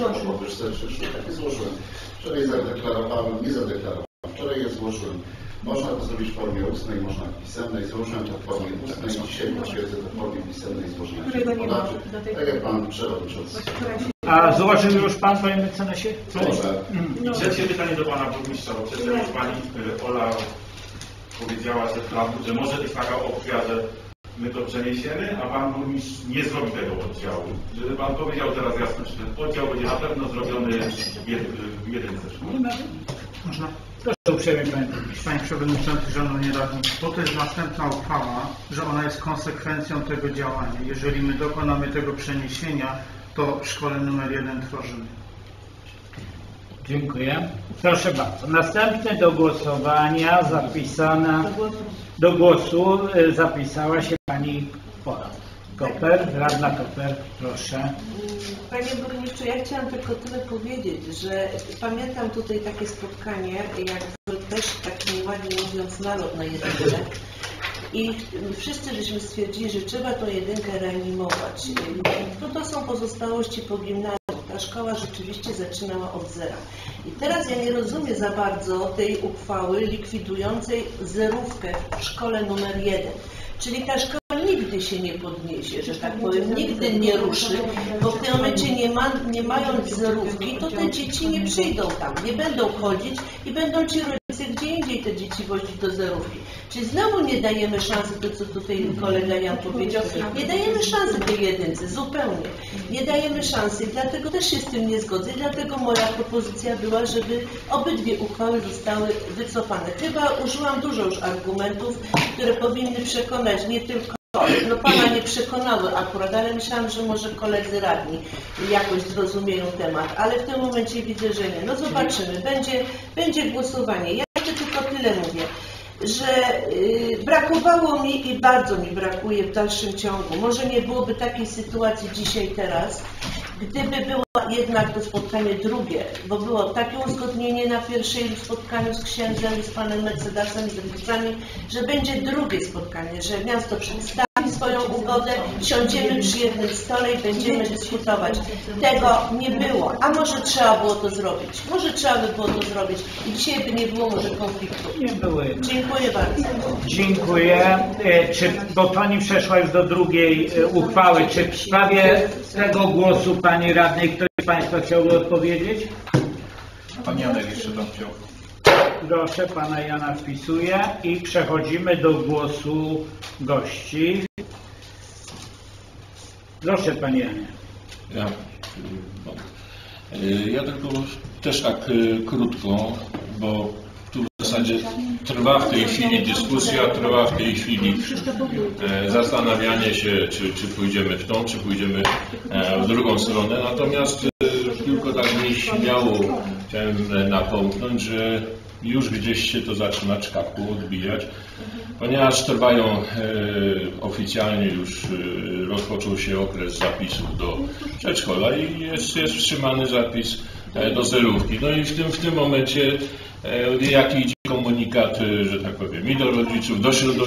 Tak złożyłem. Wczoraj zadeklarowałem, nie zadeklarowałem. Wczoraj je złożyłem. Można to zrobić w formie ustnej, można w pisemnej. Złożyłem to w formie ustnej. Dzisiaj potwierdzę to w formie pisemnej złożenia podawczych. Tak jak Pan Przewodniczący. A złożył już Pan, Panie Mecenasie? I trzecie pytanie do Pana Burmistrza, bo przecież już Pani Ola powiedziała, że może być taka opcja, że my to przeniesiemy, a Pan Burmistrz nie zrobi tego oddziału. Żeby Pan powiedział teraz jasno, czy ten oddział będzie na pewno zrobiony w jedynce szkół. Można? Proszę uprzejmie, Panie Burmistrz. Panie Przewodniczący, Szanowni Radni, bo to jest następna uchwała, że ona jest konsekwencją tego działania. Jeżeli my dokonamy tego przeniesienia, to w szkole numer 1 tworzymy. Dziękuję. Proszę bardzo. Następny do głosowania do głosu zapisała się Pani Pola Koper, radna Koper, proszę. Panie Burmistrzu, ja chciałam tylko tyle powiedzieć, że pamiętam tutaj takie spotkanie, jak też tak nieładnie mówiąc nalot na jedynkę i wszyscy żeśmy stwierdzili, że trzeba tą jedynkę reanimować. No to są pozostałości po gimnazjum. Ta szkoła rzeczywiście zaczynała od zera. I teraz ja nie rozumiem za bardzo tej uchwały likwidującej zerówkę w szkole numer 1. Czyli ta szkoła nigdy się nie podniesie, że tak powiem, nigdy nie ruszy, bo w tym momencie nie mając zerówki, to te dzieci nie przyjdą tam, nie będą chodzić i będą ci rodzice gdzie indziej te dzieci wozić do zerówki. Czyli znowu nie dajemy szansy, to co tutaj kolega Jan powiedział, nie dajemy szansy tej jedynce, zupełnie. Nie dajemy szansy i dlatego też się z tym nie zgodzę. Dlatego moja propozycja była, żeby obydwie uchwały zostały wycofane. Chyba użyłam dużo już argumentów, które powinny przekonać nie tylko, no Pana nie przekonały akurat, ale myślałam, że może koledzy radni jakoś zrozumieją temat, ale w tym momencie widzę, że nie. No zobaczymy, będzie głosowanie. Ja jeszcze tylko tyle mówię, że brakowało mi i bardzo mi brakuje w dalszym ciągu. Może nie byłoby takiej sytuacji dzisiaj, teraz, gdyby było jednak to spotkanie drugie, bo było takie uzgodnienie na pierwszym spotkaniu z księdzem i z panem mecenasem i z rodzicami, że będzie drugie spotkanie, że miasto przedstawi swoją ugodę, siądziemy przy jednym stole i będziemy dyskutować. Tego nie było, a może trzeba było to zrobić. Może trzeba by było to zrobić i dzisiaj by nie było może konfliktu. Nie było. Dziękuję bardzo. Dziękuję. Bo Pani przeszła już do drugiej uchwały. Czy w sprawie tego głosu Pani Radnej ktoś z Państwa chciałby odpowiedzieć? Pan Janek jeszcze tam chciał. Proszę, Pana Jana wpisuję i przechodzimy do głosu gości. Proszę, Panie Janie. Ja tylko też tak krótko, bo tu w zasadzie trwa w tej chwili dyskusja, trwa w tej chwili zastanawianie się, czy pójdziemy w tą, czy pójdziemy w drugą stronę. Natomiast tylko tak nieśmiało chciałem napomknąć, że już gdzieś się to zaczyna czkawką odbijać, ponieważ trwają oficjalnie już rozpoczął się okres zapisów do przedszkola i jest wstrzymany zapis do zerówki. No i w tym momencie jaki idzie komunikat, że tak powiem, i do rodziców,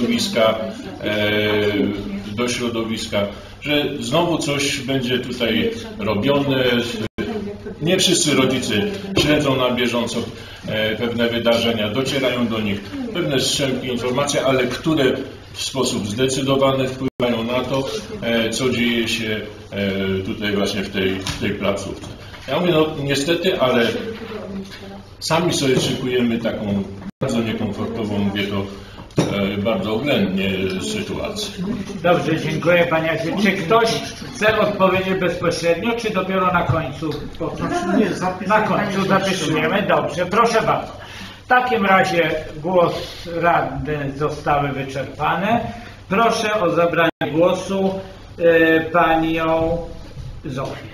do środowiska, że znowu coś będzie tutaj robione. Nie wszyscy rodzice śledzą na bieżąco pewne wydarzenia, docierają do nich pewne strzępki, informacje, ale które w sposób zdecydowany wpływają na to, co dzieje się tutaj właśnie w tej placówce. Ja mówię, no niestety, ale sami sobie szykujemy taką bardzo niekomfortową, mówię to bardzo oględnie sytuację. Dobrze, dziękuję Panie Jacku. Czy ktoś chce odpowiedzieć bezpośrednio, czy dopiero na końcu? Na końcu zapisujemy. Dobrze, proszę bardzo. W takim razie głos radny zostały wyczerpane. Proszę o zabranie głosu Panią Zofię.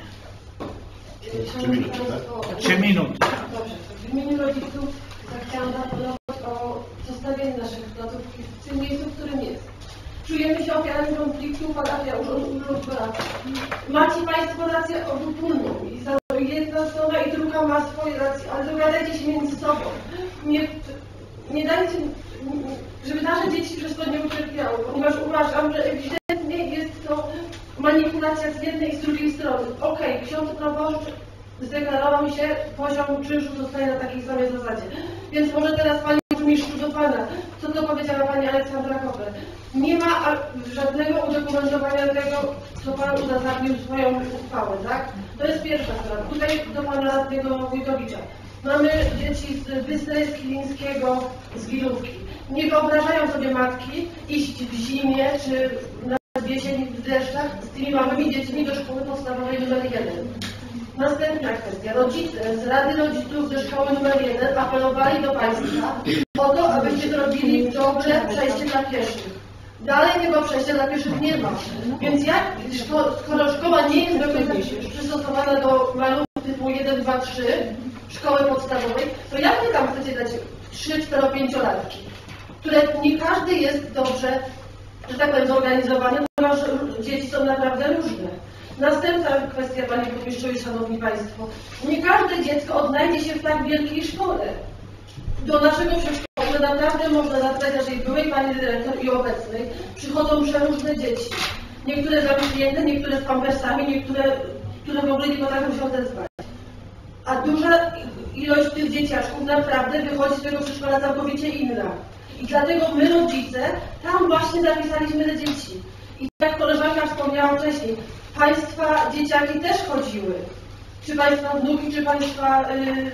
3 minuty, tak? 3 minuty. Dobrze. W imieniu rodziców chciałam zaapelować o zostawienie naszych placówki w tym miejscu, w którym jest. Czujemy się ofiarami konfliktu, parafia, urząd parafii. Macie Państwo rację obopólną i jedna strona i druga ma swoje racje, ale dogadajcie się między sobą. Nie dajcie, żeby nasze dzieci przez to nie ucierpiały, ponieważ uważam, że ewidentnie jest to manipulacja z jednej i z drugiej strony. Okej, ksiądz proboszcz zdeklarował się, poziom czynszu zostaje na takiej samej zasadzie. Więc może teraz Panie Burmistrzu do Pana, co to powiedziała Pani Aleksandra Koper. Nie ma żadnego udokumentowania tego, co Pan uzasadnił swoją uchwałę, tak? To jest pierwsza sprawa. Tutaj do Pana radnego Wójtowicza. Mamy dzieci z Wysny, z Kilińskiego, z Wilówki. Nie wyobrażają sobie matki iść w zimie czy w jesieni w deszczach z tymi małymi dziećmi do szkoły podstawowej nr 1. Następna kwestia. Rodzice z Rady Rodziców ze szkoły nr 1 apelowali do Państwa o to, abyście zrobili dobre przejście dla pieszych. Dalej tego przejścia dla pieszych nie ma. Więc jak, skoro szkoła nie jest do końca przystosowana do malów typu 1, 2, 3 szkoły podstawowej, to jak Wy tam chcecie dać 3, 4, 5-latki, które nie każdy jest dobrze, że tak powiem, zorganizowany, ponieważ dzieci są naprawdę różne. Następna kwestia, Panie Burmistrzu i Szanowni Państwo. Nie każde dziecko odnajdzie się w tak wielkiej szkole. Do naszego przedszkola naprawdę można zapytać naszej byłej Pani Dyrektor i obecnej. Przychodzą przeróżne dzieci. Niektóre zamknięte, niektóre z pampersami, niektóre, które w ogóle nie potrafią się odezwać. A duża ilość tych dzieciaczków naprawdę wychodzi z tego przedszkola całkowicie inna. I dlatego my, rodzice, tam właśnie zapisaliśmy te dzieci. I jak koleżanka wspomniała wcześniej, Państwa dzieciaki też chodziły. Czy Państwa wnuki, czy Państwa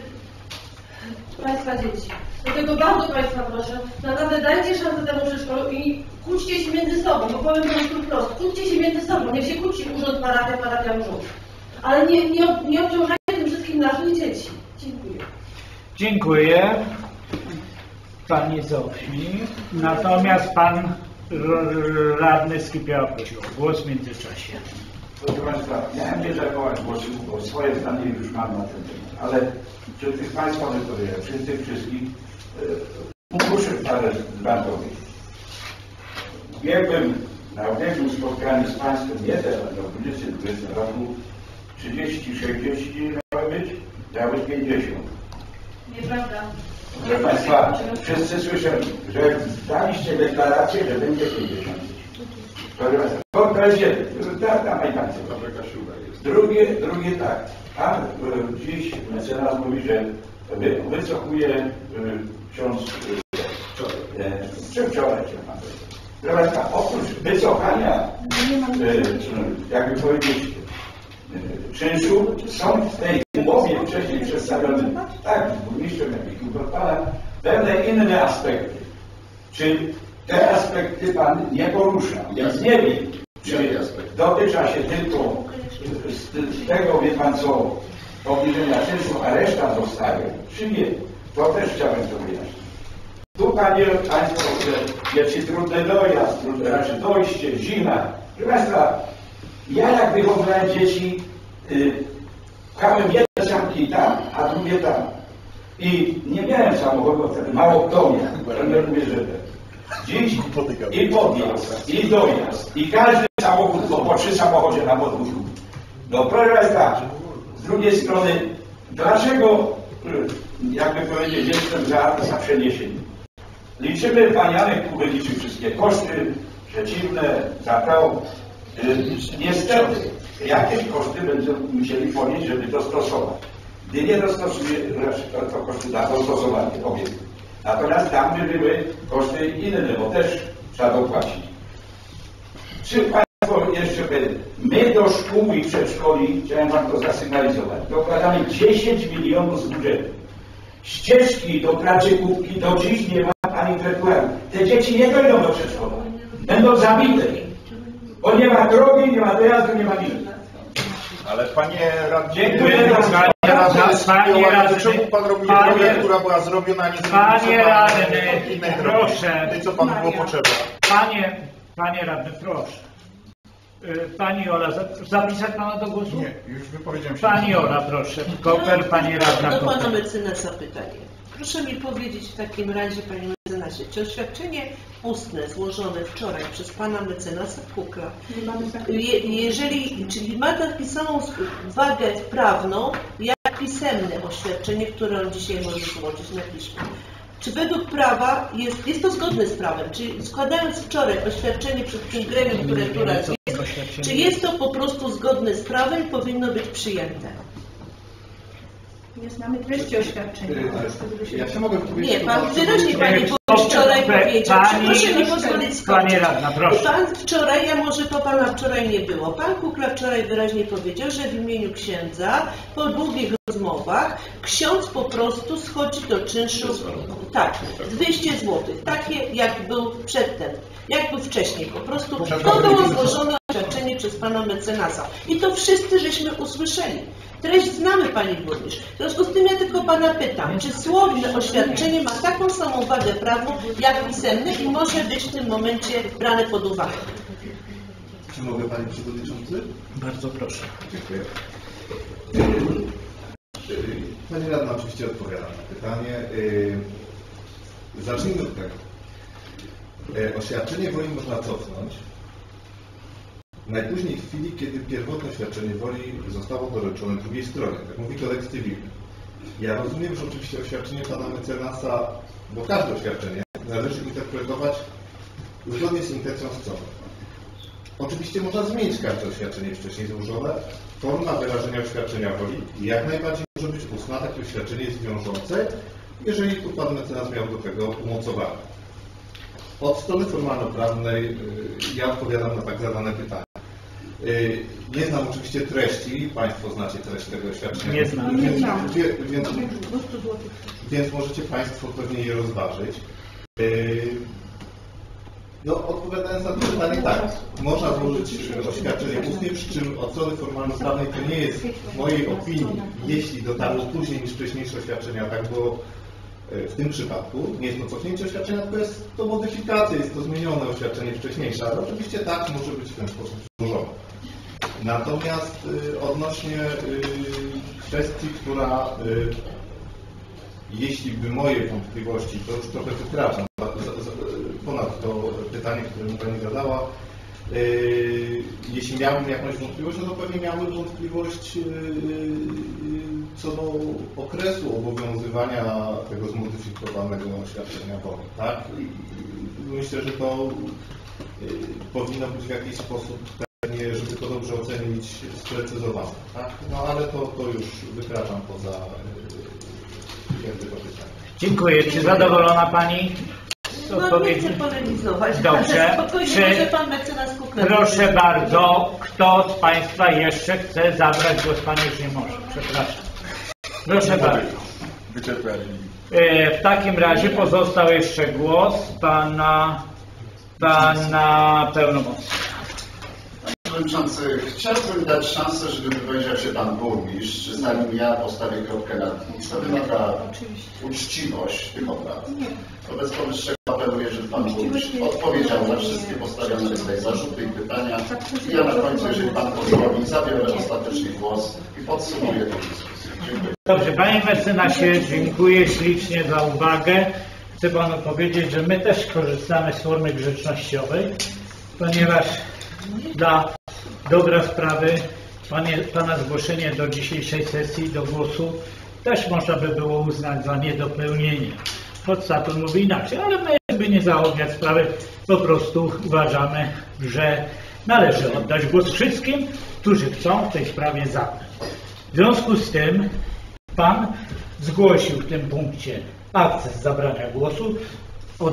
dzieci. Dlatego bardzo Państwa proszę, naprawdę dajcie szansę temu przedszkolu i kłóćcie się między sobą, bo powiem to wprost, kłóćcie się między sobą, niech się kłóci urząd, parafia urząd. Ale nie obciążajcie tym wszystkim naszych dzieci. Dziękuję. Dziękuję Pani Zofii. Natomiast Pan radny Skypiała prosił o głos w międzyczasie. Proszę Państwa, ja nie zawołać głosu, bo swoje zdanie już mam na ten temat, ale przy tych Państwa wypowiedziach, przy tych wszystkich muszę parę zdań powiedzieć. Biegłem na obiegłym spotkaniu z Państwem nie teraz, do 2020 roku 36 dzieci miały być, miały 50. Nieprawda. Proszę Państwa, wszyscy słyszeli, że daliście deklarację, że będzie 50 dzieci. Proszę Państwa, to jest jeden, dawaj Państwo. Drugie tak. A dziś mecenas mówi, że wycofuje ksiądz wczoraj. Proszę Państwa, oprócz wycofania, jakby powiedzieć, czynszu, są w tej umowie wcześniej przedstawione, tak, z burmistrzem, jak i Panem, pewne inne aspekty. Czy te aspekty Pan nie porusza? Więc nie wiem, czy dotyczy się tylko z tego, wie Pan co, obniżenia czynszu, a reszta zostaje, czy nie? To też chciałbym to wyjaśnić. Tu Państwo, że jest trudny dojazd, znaczy dojście, zima. Proszę Państwa, ja jak wychowywałem dzieci, pchałem jedne sanki tam, a drugie tam. I nie miałem samochodu wtedy, mało w domie, nie mówię, że dziś i podjazd, i dojazd, i każdy samochód, bo po 3 samochodzie na podwórku. No proszę Państwa, z drugiej strony, dlaczego, jakby powiedzieć, jestem za przeniesieniem? Liczymy, Pan Janek tu wyliczył wszystkie koszty przeciwne, za to. Niestety, jakieś koszty będą musieli ponieść, żeby dostosować. Gdy nie dostosuje, to koszty na dostosowanie obiektu. Natomiast tam by były koszty inne, bo też trzeba dopłacić. Czy Państwo jeszcze my do szkół i przedszkoli, chciałem Wam to zasygnalizować, dokładamy 10 milionów z budżetu. Ścieżki do Kraczykówki do dziś nie ma Pani Kretułem, te dzieci nie dojdą do przedszkola. Będą zabite. Bo nie ma drogi, nie ma dojazdu, nie ma nic. Ale panie radny, Dziękuję bardzo. panie radny, czemu pan robi drogę, która była zrobiona, a nie Panie radny, innej proszę. drogi? Co panu było potrzeba? Panie radny, proszę. Pani Ola, zapisać pana do głosu? Nie, już wypowiedziałem się. Pani Ola, proszę. Koper, pani radna Do pana Koper. mecenasa pytanie. Proszę mi powiedzieć w takim razie, panie mecenasie, czy oświadczenie ustne złożone wczoraj przez pana mecenasa Kukla, czyli ma taką samą wagę prawną, jak pisemne oświadczenie, które on dzisiaj może złożyć na piśmie? Czy według prawa jest to zgodne z prawem? Czy składając wczoraj oświadczenie przed tym gremium, które tu raz jest, czy jest to po prostu zgodne z prawem i powinno być przyjęte? Znamy treści oświadczenia. Ja się mogę wypowiedzieć. Nie, pan wyraźnie pani wczoraj powiedział. Proszę mi pozwolić skończyć. Pan wczoraj, to pana wczoraj nie było. Pan Kukla wczoraj wyraźnie powiedział, że w imieniu księdza po długich rozmowach ksiądz po prostu schodzi do czynszu, tak, 200 zł, takie jak był przedtem, jak był wcześniej. Po prostu to było złożone oświadczenie przez pana mecenasa. I to wszyscy żeśmy usłyszeli. Treść znamy, pani burmistrz. W związku z tym ja tylko pana pytam, czy słowne oświadczenie ma taką samą wagę prawną, jak pisemne i może być w tym momencie brane pod uwagę? Czy mogę, panie przewodniczący? Bardzo proszę. Dziękuję. Pani radna oczywiście odpowiada na pytanie. Zacznijmy od tego. Oświadczenie woli można cofnąć najpóźniej w chwili, kiedy pierwotne oświadczenie woli zostało doręczone drugiej stronie. Tak mówi kodeks cywilny. Ja rozumiem, że oczywiście oświadczenie pana mecenasa, bo każde oświadczenie należy interpretować zgodnie z intencją strony. Oczywiście można zmienić każde oświadczenie wcześniej złożone. Forma wyrażenia oświadczenia woli jak najbardziej może być ustna, takie oświadczenie jest wiążące, jeżeli tu pan mecenas miał do tego umocowanie. Od strony formalno-prawnej ja odpowiadam na tak zadane pytania. Nie znam oczywiście treści, państwo znacie treść tego oświadczenia. Nie znam. Więc możecie państwo pewnie je rozważyć. No, odpowiadając na to pytanie, tak, można złożyć oświadczenie ustnie, przy czym od strony formalno-prawnej to nie jest w mojej opinii, jeśli dotarło później niż wcześniejsze oświadczenia, tak było w tym przypadku, nie jest to cofnięcie oświadczenia, tylko jest to modyfikacja, jest to zmienione oświadczenie wcześniejsze, ale oczywiście tak może być w ten sposób złożone. Natomiast odnośnie kwestii, która jeśli by moje wątpliwości, to już trochę wykraczam ponad to pytanie, które mi pani zadała, jeśli miałbym jakąś wątpliwość, no to pewnie miałbym wątpliwość co do okresu obowiązywania tego zmodyfikowanego oświadczenia woli, tak? I myślę, że to powinno być w jakiś sposób pewnie, żeby to dobrze ocenić, sprecyzowane, tak? No ale to już wykraczam poza tego pytania. Dziękuję. Czy zadowolona pani? No nie chcę polemizować, dobrze. Ale spokojnie, może pan mecenas Kukla. Proszę bardzo, kto z państwa jeszcze chce zabrać głos? Pan już nie może, przepraszam. Proszę bardzo. W takim razie pozostał jeszcze głos pana pełnomocnika. Panie Przewodniczący, chciałbym dać szansę, żeby wypowiedział się pan burmistrz, zanim ja postawię kropkę nad i. To wymaga uczciwość tych obrad. Wobec powyższego apeluję, żeby pan burmistrz odpowiedział na wszystkie postawione tutaj zarzuty i pytania. I ja na końcu, jeżeli pan pozwoli, zabiorę ostateczny głos i podsumuję tę dyskusję. Dziękuję. Dobrze, panie mecenasie, dziękuję ślicznie za uwagę. Chcę panu powiedzieć, że my też korzystamy z formy grzecznościowej, ponieważ dla dobra sprawy pana zgłoszenie do dzisiejszej sesji, do głosu też można by było uznać za niedopełnienie. Choć statut mówi inaczej, ale my, żeby nie zaogniać sprawy, po prostu uważamy, że należy oddać głos wszystkim, którzy chcą w tej sprawie zabrać. W związku z tym pan zgłosił w tym punkcie akces zabrania głosu,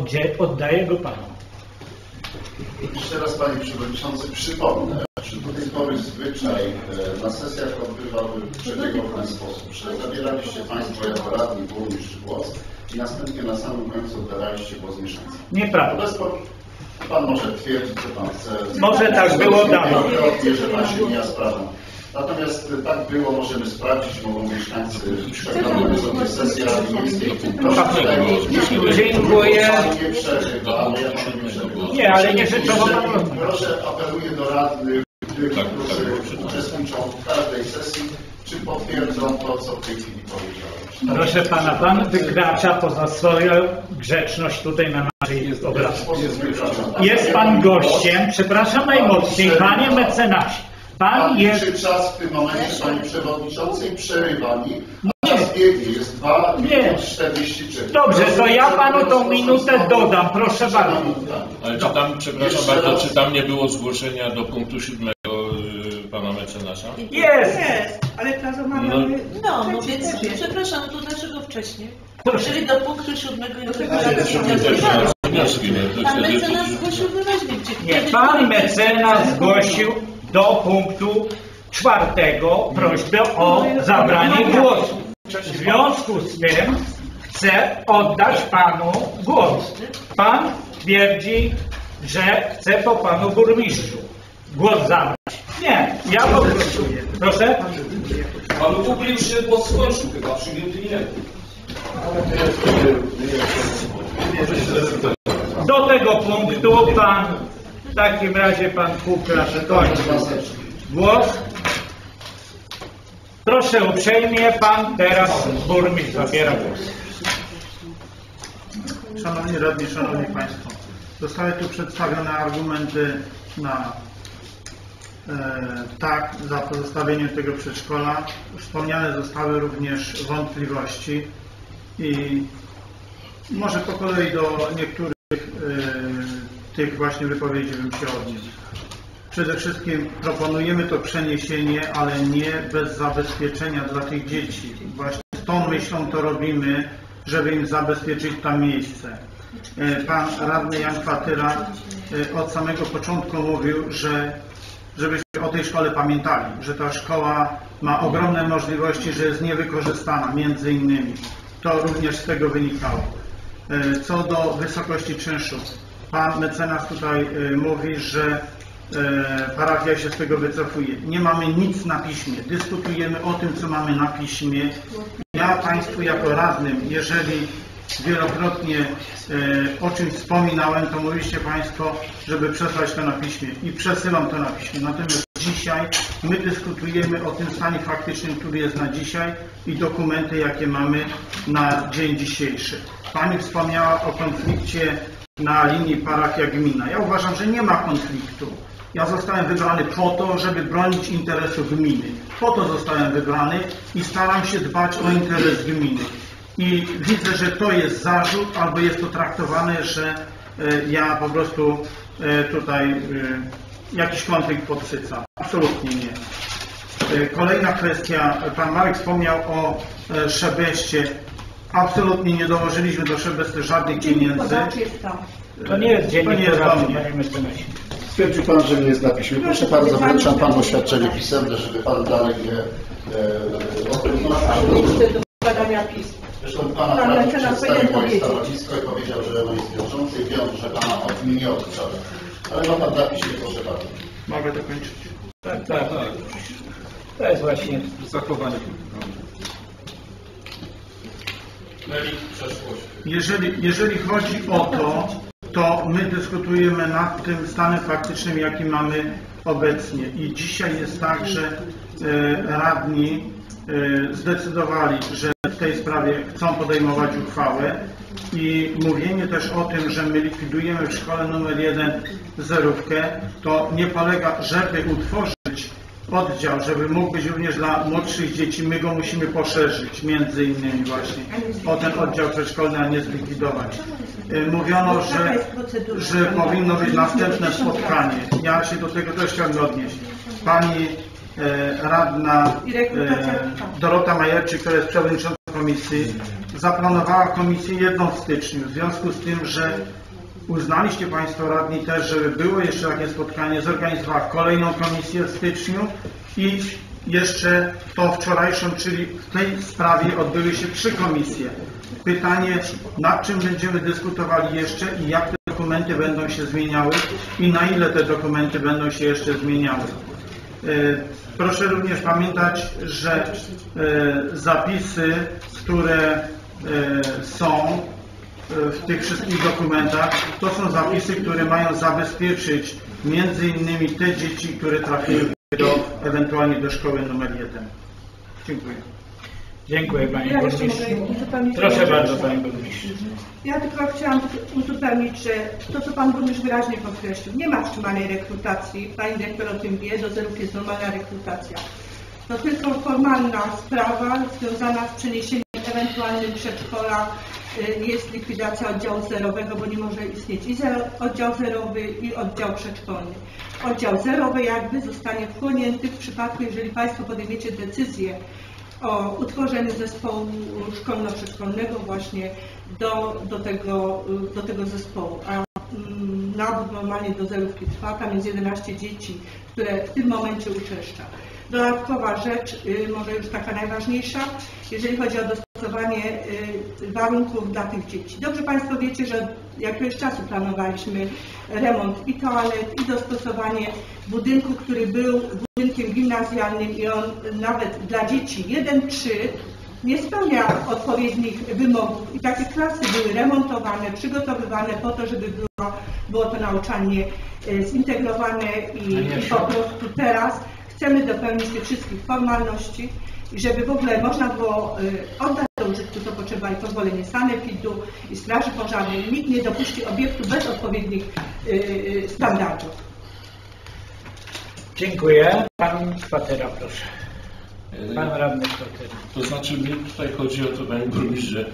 oddaję go panu. Jeszcze raz, panie przewodniczący, przypomnę, że tutaj typowy zwyczaj na sesjach przebiegał w ten sposób, że zabieraliście Państwo jako radni burmistrz głos i następnie na samym końcu oddawaliście głos mieszkańcom. Nieprawda. Pan może twierdzić, co Pan chce. Może tak było dawno. Że Pan się mija sprawą. Natomiast tak było, możemy sprawdzić, mogą mieszkańcy przeglądać sobie sesję Rady Miejskiej. Dziękuję. Nie przerywa, ale ja Panu nie przerywa. Nie, ale nie rzeczowo. Proszę, apeluję do radnych, którzy uczestniczą w każdej sesji, czy potwierdzą to, co w tej chwili powiedziałem. Proszę pana, pan wykracza poza swoją grzeczność tutaj na naszej obrazie. Jest pan gościem, przepraszam najmocniej, panie mecenasie. Pan jest... czas w tym momencie, panie przewodniczący, i przerywa mi, a czas biegnie, jest 2 minuty 43. Dobrze, to ja panu tą minutę dodam, proszę bardzo. Ale czy tam, przepraszam bardzo, czy tam nie było zgłoszenia do punktu 7 pana mecenasa? Jest, ale prawo mamy... No więc przepraszam, to dlaczego wcześniej? Jeżeli do punktu 7 pan mecenas zgłosił wyraźnie, nie, pan mecenas zgłosił do punktu 4 prośbę o zabranie głosu. W związku z tym chcę oddać panu głos. Pan twierdzi, że chce po panu burmistrzu głos zabrać. Nie, ja poprosuję. Proszę? Pan Kupił już się podskoczył chyba, 3 minuty nie. Do tego punktu pan, w takim razie pan Kukla kończy głos. Proszę uprzejmie, pan teraz burmistrz zabiera głos. Szanowni radni, szanowni państwo, zostały tu przedstawione argumenty na tak za pozostawieniem tego przedszkola. Wspomniane zostały również wątpliwości i może po kolei do niektórych tych właśnie wypowiedzi bym się odniósł. Przede wszystkim proponujemy to przeniesienie, ale nie bez zabezpieczenia dla tych dzieci. Właśnie z tą myślą to robimy, żeby im zabezpieczyć tam miejsce. Pan radny Jan Kwatyra od samego początku mówił, żebyśmy o tej szkole pamiętali, że ta szkoła ma ogromne możliwości, że jest niewykorzystana między innymi. To również z tego wynikało. Co do wysokości czynszu, pan mecenas tutaj mówi, że parafia się z tego wycofuje. Nie mamy nic na piśmie. Dyskutujemy o tym, co mamy na piśmie. Ja państwu jako radnym, jeżeli wielokrotnie o czymś wspominałem, to mówiliście państwo, żeby przesłać to na piśmie. I przesyłam to na piśmie. Natomiast dzisiaj my dyskutujemy o tym stanie faktycznym, który jest na dzisiaj i dokumenty, jakie mamy na dzień dzisiejszy. Pani wspomniała o konflikcie na linii parafia-gmina. Ja uważam, że nie ma konfliktu. Ja zostałem wybrany po to, żeby bronić interesów gminy. Po to zostałem wybrany i staram się dbać o interes gminy. I widzę, że to jest zarzut, albo jest to traktowane, że ja po prostu tutaj jakiś konflikt podsycam. Absolutnie nie. Kolejna kwestia. Pan Marek wspomniał o Szebeście. Absolutnie nie dołożyliśmy do Szebesty żadnych pieniędzy. To nie jest dziennik podatki, panie mecenasie. Stwierdził pan, że nie jest na piśmie. Proszę bardzo, wręczam panu oświadczenie pisemne, żeby pan dalej nie Zresztą pana radny przedstawił moje stanowisko i powiedział, że ono jest wiążące i wiem, że pana od mnie nie odczytał. Ale ma pan na piśmie, proszę bardzo. Mogę dokończyć. Tak. To jest właśnie zachowanie. Jeżeli chodzi o to my dyskutujemy nad tym stanem faktycznym, jaki mamy obecnie. I dzisiaj jest tak, że radni zdecydowali, że w tej sprawie chcą podejmować uchwałę i mówienie też o tym, że my likwidujemy w szkole numer 1 zerówkę, to nie polega, żeby utworzyć oddział, żeby mógł być również dla młodszych dzieci, my go musimy poszerzyć, między innymi właśnie o ten oddział przedszkolny, a nie zlikwidować. Mówiono, że powinno być następne spotkanie. Ja się do tego też chciałbym odnieść. Pani radna Dorota Majerczyk, która jest przewodniczącą komisji, zaplanowała komisję jedną w styczniu. W związku z tym, że uznaliście Państwo radni też, żeby było jeszcze takie spotkanie, zorganizować kolejną komisję w styczniu i jeszcze to wczorajszą, czyli w tej sprawie odbyły się 3 komisje. Pytanie, nad czym będziemy dyskutowali jeszcze i jak te dokumenty będą się zmieniały i na ile te dokumenty będą się jeszcze zmieniały. Proszę również pamiętać, że zapisy, które są w tych wszystkich dokumentach, to są zapisy, które mają zabezpieczyć między innymi te dzieci, które trafiły ewentualnie do szkoły numer 1. Dziękuję. Dziękuję Panie Ja Burmistrzu. uzupełnić. Proszę bardzo Panie Burmistrzu. Ja tylko chciałam uzupełnić, że to, co Pan Burmistrz wyraźnie podkreślił, nie ma wstrzymanej rekrutacji. Pani dyrektor o tym wie, do zerów jest normalna rekrutacja. To tylko formalna sprawa związana z przeniesieniem ewentualnym przedszkola. Jest likwidacja oddziału zerowego, bo nie może istnieć i oddział zerowy, i oddział przedszkolny. Oddział zerowy jakby zostanie wchłonięty w przypadku, jeżeli Państwo podejmiecie decyzję o utworzeniu zespołu szkolno-przedszkolnego właśnie do tego zespołu. A nabór normalnie do zerówki trwa, tam jest 11 dzieci, które w tym momencie uczęszcza. Dodatkowa rzecz, może już taka najważniejsza, jeżeli chodzi o dostosowanie warunków dla tych dzieci. Dobrze Państwo wiecie, że jakiegoś czasu planowaliśmy remont i toalet, i dostosowanie budynku, który był budynkiem gimnazjalnym i on nawet dla dzieci 1-3 nie spełnia odpowiednich wymogów i takie klasy były remontowane, przygotowywane po to, żeby było to nauczanie zintegrowane i po prostu teraz chcemy dopełnić tych wszystkich formalności i żeby w ogóle można było oddać do użytku, to potrzeba i pozwolenie sanepidu i straży pożarnej. Nikt nie dopuści obiektu bez odpowiednich standardów. Dziękuję. Pan Kwatera, proszę. Pan radny Kwatera. To znaczy, mnie tutaj chodzi o to, Panie Burmistrzu, że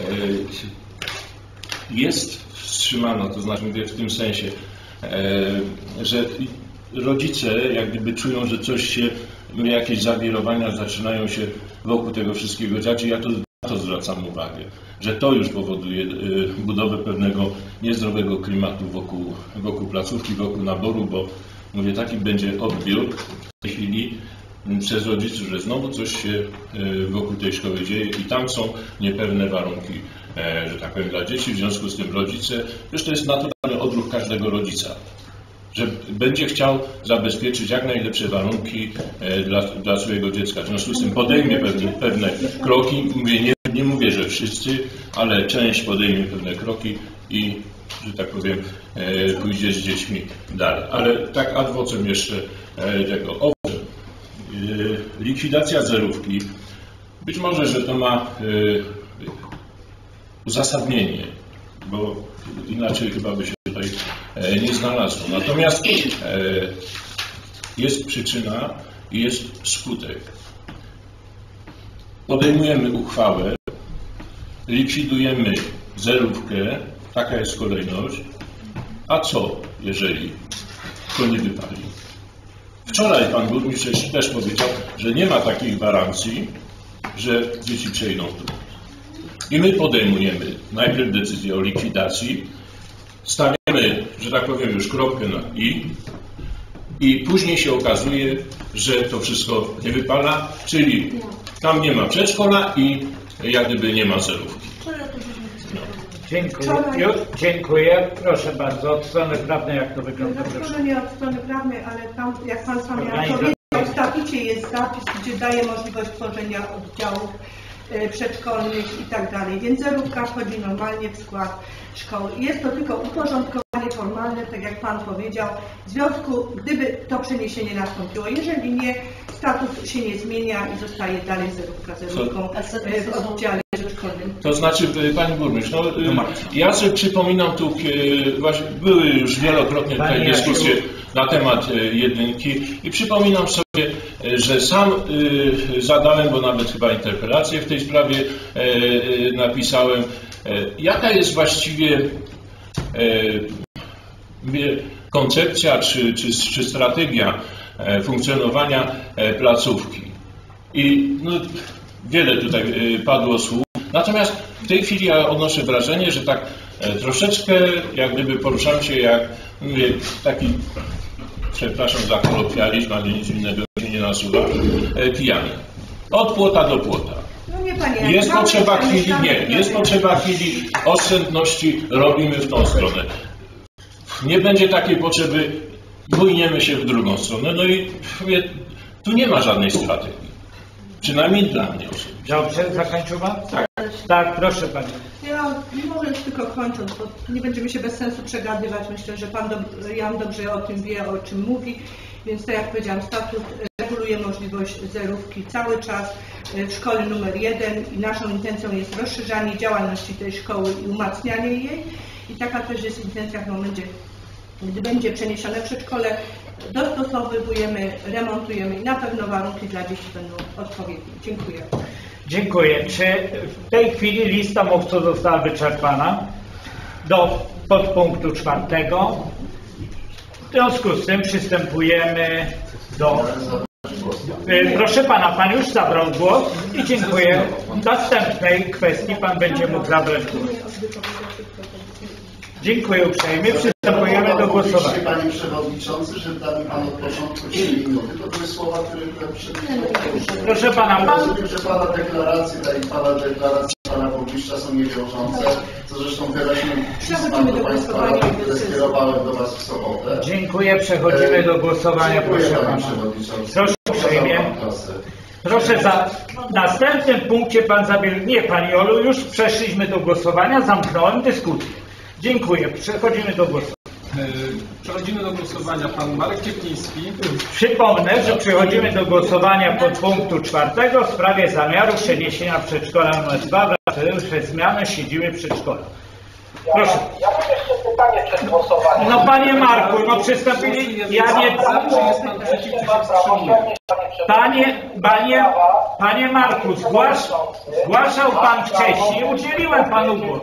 jest wstrzymano, to znaczy mówię w tym sensie, że rodzice jak gdyby czują, że coś się, jakieś zawirowania zaczynają się wokół tego wszystkiego dziać i ja na to zwracam uwagę, że to już powoduje budowę pewnego niezdrowego klimatu wokół placówki, wokół naboru, bo mówię, taki będzie odbiór w tej chwili przez rodziców, że znowu coś się wokół tej szkoły dzieje i tam są niepewne warunki, że tak powiem, dla dzieci, w związku z tym rodzice, przecież to jest naturalny odruch każdego rodzica, że będzie chciał zabezpieczyć jak najlepsze warunki dla swojego dziecka. W związku z tym podejmie pewne kroki, nie mówię, że wszyscy, ale część podejmie pewne kroki i, że tak powiem, pójdzie z dziećmi dalej. Ale tak ad vocem jeszcze tego. Likwidacja zerówki, być może, że to ma uzasadnienie, bo inaczej chyba by się tutaj nie znalazło. Natomiast jest przyczyna i jest skutek. Podejmujemy uchwałę, likwidujemy zerówkę, taka jest kolejność, a co, jeżeli to nie wypali? Wczoraj Pan Burmistrz też powiedział, że nie ma takiej gwarancji, że dzieci przejdą tu. I my podejmujemy najpierw decyzję o likwidacji, stawiamy, że tak powiem, już kropkę na i później się okazuje, że to wszystko nie wypala, czyli tam nie ma przedszkola i jak gdyby nie ma zerówki. Dziękuję. Proszę bardzo, od strony prawnej jak to wygląda? Może nie od strony prawnej, ale tam, jak Pan sam powiedział, w statucie jest zapis, gdzie daje możliwość tworzenia oddziałów przedszkolnych i tak dalej, więc zerówka wchodzi normalnie w skład szkoły. Jest to tylko uporządkowanie formalne, tak jak Pan powiedział, w związku, gdyby to przeniesienie nastąpiło. Jeżeli nie, statut się nie zmienia i zostaje dalej zerówką w oddziale przedszkolnym. To znaczy, Panie Burmistrz, ja sobie przypominam tu, właśnie były już wielokrotnie tutaj dyskusje na temat jedynki i przypominam sobie, że sam zadałem, bo nawet chyba interpelację w tej sprawie napisałem, jaka jest właściwie koncepcja czy strategia funkcjonowania placówki. I wiele tutaj padło słów. Natomiast w tej chwili ja odnoszę wrażenie, że tak Troszeczkę jak gdyby poruszam się jak, mówię, taki, przepraszam za kolokwializm, ale nic innego się nie nasuwa, pijany. Od płota do płota. No nie, panie, Jest potrzeba chwili, jest potrzeba chwili oszczędności, robimy w tą stronę. Nie będzie takiej potrzeby, bójniemy się w drugą stronę, no i mówię, tu nie ma żadnej strategii. Przynajmniej dla mnie osobiście. Dobrze, zakończył pan? Tak, proszę pani. Ja może już tylko kończąc, bo nie będziemy się bez sensu przegadywać. Myślę, że pan Jan dobrze o tym wie, o czym mówi. Więc tak jak powiedziałam, statut reguluje możliwość zerówki cały czas w szkole numer 1 i naszą intencją jest rozszerzanie działalności tej szkoły i umacnianie jej. I taka też jest intencja w momencie, gdy będzie przeniesione przedszkole, dostosowujemy, remontujemy i na pewno warunki dla dzieci będą odpowiednie. Dziękuję. Dziękuję. Czy w tej chwili lista mówców została wyczerpana do podpunktu 4? W związku z tym przystępujemy do... Proszę pana, pan już zabrał głos i dziękuję. W następnej kwestii pan będzie mógł zabrać głos. Dziękuję uprzejmie. Przystępujemy do głosowania. Panie Przewodniczący, że dał mi Pan od początku 3 minuty. To były słowa, które Proszę pana, rozumiem, że Pana deklaracje, Pana Burmistrza są niewiążące, co zresztą wyraźnie pisma do Państwa rady, które skierowałem do Was w sobotę. Dziękuję. Przechodzimy do głosowania. Proszę pana. Proszę uprzejmie. Proszę, w następnym punkcie pan zabiera... Nie, pani Olu, już przeszliśmy do głosowania, zamknąłem dyskusję. Dziękuję. Przechodzimy do głosowania. Przechodzimy do głosowania. Pan Marek Ciepliński. Przypomnę, że przechodzimy do głosowania podpunktu 4 w sprawie zamiaru przeniesienia przedszkola nr 2 przez zmianę siedziby przedszkola. Proszę. Ja mam jeszcze pytanie przed głosowaniem. No panie Marku, no przystąpili... Ja nie... Panie Marku, zgłaszał pan wcześniej, udzieliłem panu głosu.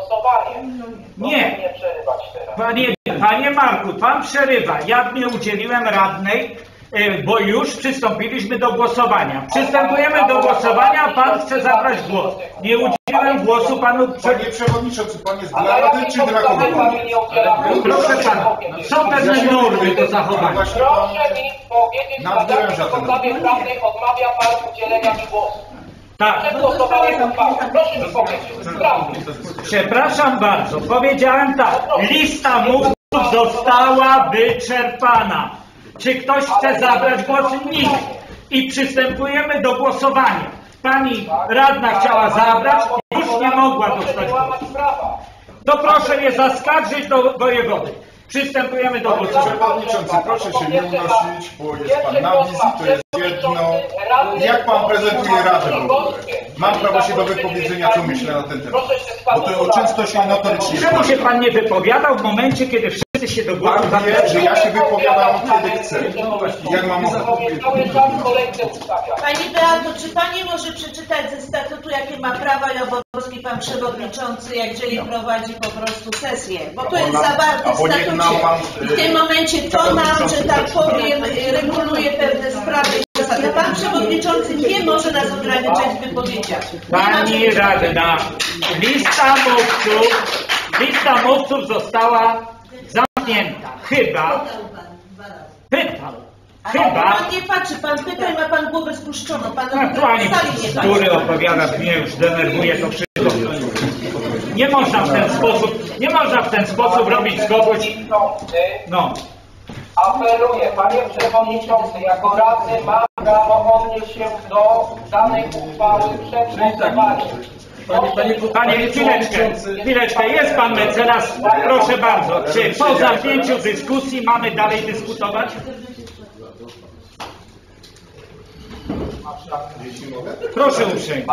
Nie. Panie Marku, pan przerywa. Ja nie udzieliłem radnej, bo już przystąpiliśmy do głosowania. Przystępujemy do głosowania, a pan chce zabrać głos. Nie udzieliłem głosu panu... Panie Przewodniczący, pan jest dla Rady czy dla kogo? Proszę pana, są pewne normy do zachowania. Proszę mi powiedzieć, na jakiej podstawie prawnej odmawia pan udzielenia mi głosu. Tak. Przed głosowaniem proszę mi powiedzieć. Przepraszam bardzo, powiedziałem tak. Lista mówców została wyczerpana. Czy ktoś chce zabrać głos? Nikt. I przystępujemy do głosowania. Pani radna chciała zabrać, już nie mogła dostać głosu. To proszę nie zaskarżyć do wojewody. Przystępujemy do głosowania. Przewodniczący, proszę się nie unosić, bo jest pan na wizji, to jest jedno. Jak pan prezentuje Radę w ogóle? Mam prawo się do wypowiedzenia, co myślę na ten temat. Bo to często się notorycznie... Czemu się pan nie wypowiadał w momencie, kiedy wszyscy się do głosu... Pan wie, że ja się wypowiadam kiedy chcę. Jak mam Pani Beato, czy pani może przeczytać ze statutu, jakie ma prawa i obowiązki pan przewodniczący, jeżeli prowadzi po prostu sesję? Bo to jest zawarte w statucie. I w tym momencie to nam, że tak powiem, reguluje pewne sprawy i zasady. Pan przewodniczący nie może nas ograniczać w wypowiedziach. Pani radna, lista mówców została zamknięta. Chyba... Pan nie patrzy, pan pyta i ma pan głowę spuszczoną. Pan Pani który opowiada, mnie już denerwuje to wszystko. Nie można w ten sposób robić z kogoś. No. Apeluję, panie przewodniczący, jako radny mam prawo odnieść się do danej uchwały przed głosowaniem. Panie, chwileczkę, jest pan mecenas, proszę bardzo. Czy po zamknięciu dyskusji mamy dalej dyskutować? Jeśli mogę? Proszę uprzejmie.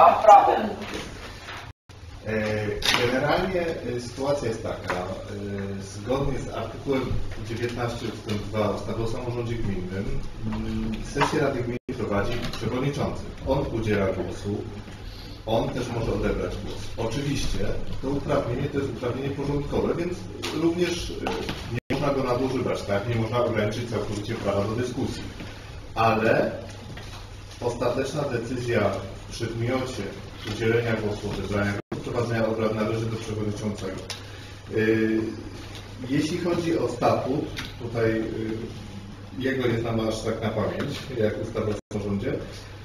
Generalnie sytuacja jest taka, zgodnie z artykułem 19 ust. 2 ustawy o samorządzie gminnym, sesję Rady Gminy prowadzi przewodniczący. On udziela głosu, on też może odebrać głos. Oczywiście to uprawnienie to jest uprawnienie porządkowe, więc również nie można go nadużywać, tak? Nie można ograniczyć całkowicie prawa do dyskusji. Ale ostateczna decyzja w przedmiocie udzielenia głosu, odebrania głosu, prowadzenia obrad należy do przewodniczącego. Jeśli chodzi o statut, tutaj jego nie znam aż tak na pamięć, jak ustawa o samorządzie,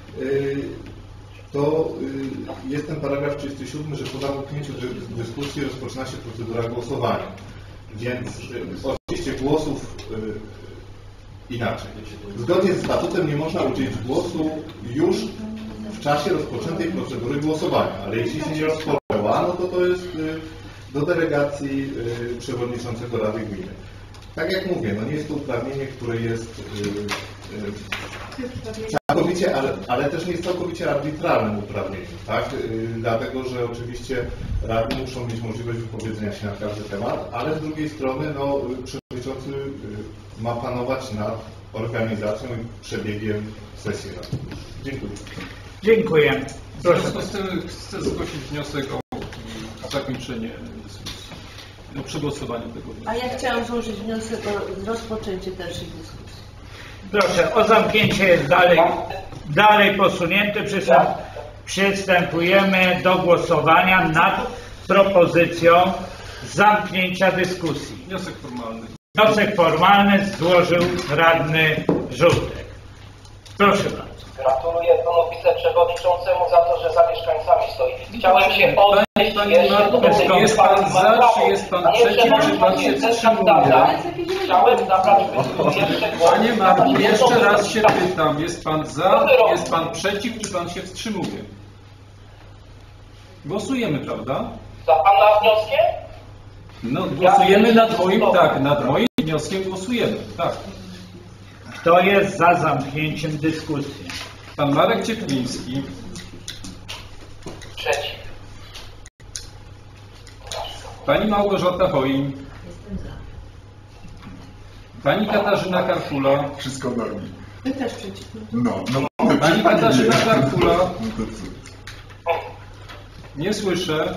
to jest ten paragraf 37, że po zamknięciu dyskusji rozpoczyna się procedura głosowania. Więc oczywiście głosów inaczej. Zgodnie z statutem nie można udzielić głosu już w czasie rozpoczętej procedury głosowania, ale jeśli się nie rozpoczęła, no to jest do delegacji przewodniczącego Rady Gminy. Tak jak mówię, no nie jest to uprawnienie, które jest całkowicie, ale też nie jest całkowicie arbitralnym uprawnieniem, tak? Dlatego, że oczywiście radni muszą mieć możliwość wypowiedzenia się na każdy temat, ale z drugiej strony no, przewodniczący ma panować nad organizacją i przebiegiem sesji rady. Dziękuję. Dziękuję. Proszę. Chcę zgłosić wniosek o zakończenie dyskusji, o przegłosowanie tego wniosku. A ja chciałam złożyć wniosek o rozpoczęcie dalszej dyskusji. Proszę, o zamknięcie jest dalej posunięte. Przystępujemy do głosowania nad propozycją zamknięcia dyskusji. Wniosek formalny. Wniosek formalny złożył radny Żółtek. Proszę bardzo. Gratuluję panu wiceprzewodniczącemu za to, że za mieszkańcami stoi. Chciałem się odnieść jeszcze jest pan za, czy jest pan przeciw, czy pan się wstrzymuje? Chciałem zabrać jeszcze głos. Panie Marku, jeszcze raz się pytam, jest pan za, jest pan przeciw, czy pan się wstrzymuje? Głosujemy, prawda? Za pana wnioskiem? No, głosujemy nad moim, tak, nad moim wnioskiem głosujemy, tak. Kto jest za zamknięciem dyskusji? Pan Marek Ciepliński. Przeciw. Pani Małgorzata Choin. Pani Katarzyna Karkula. Wszystko normy. My też przeciw. No. Pani Katarzyna Karkula. Nie słyszę.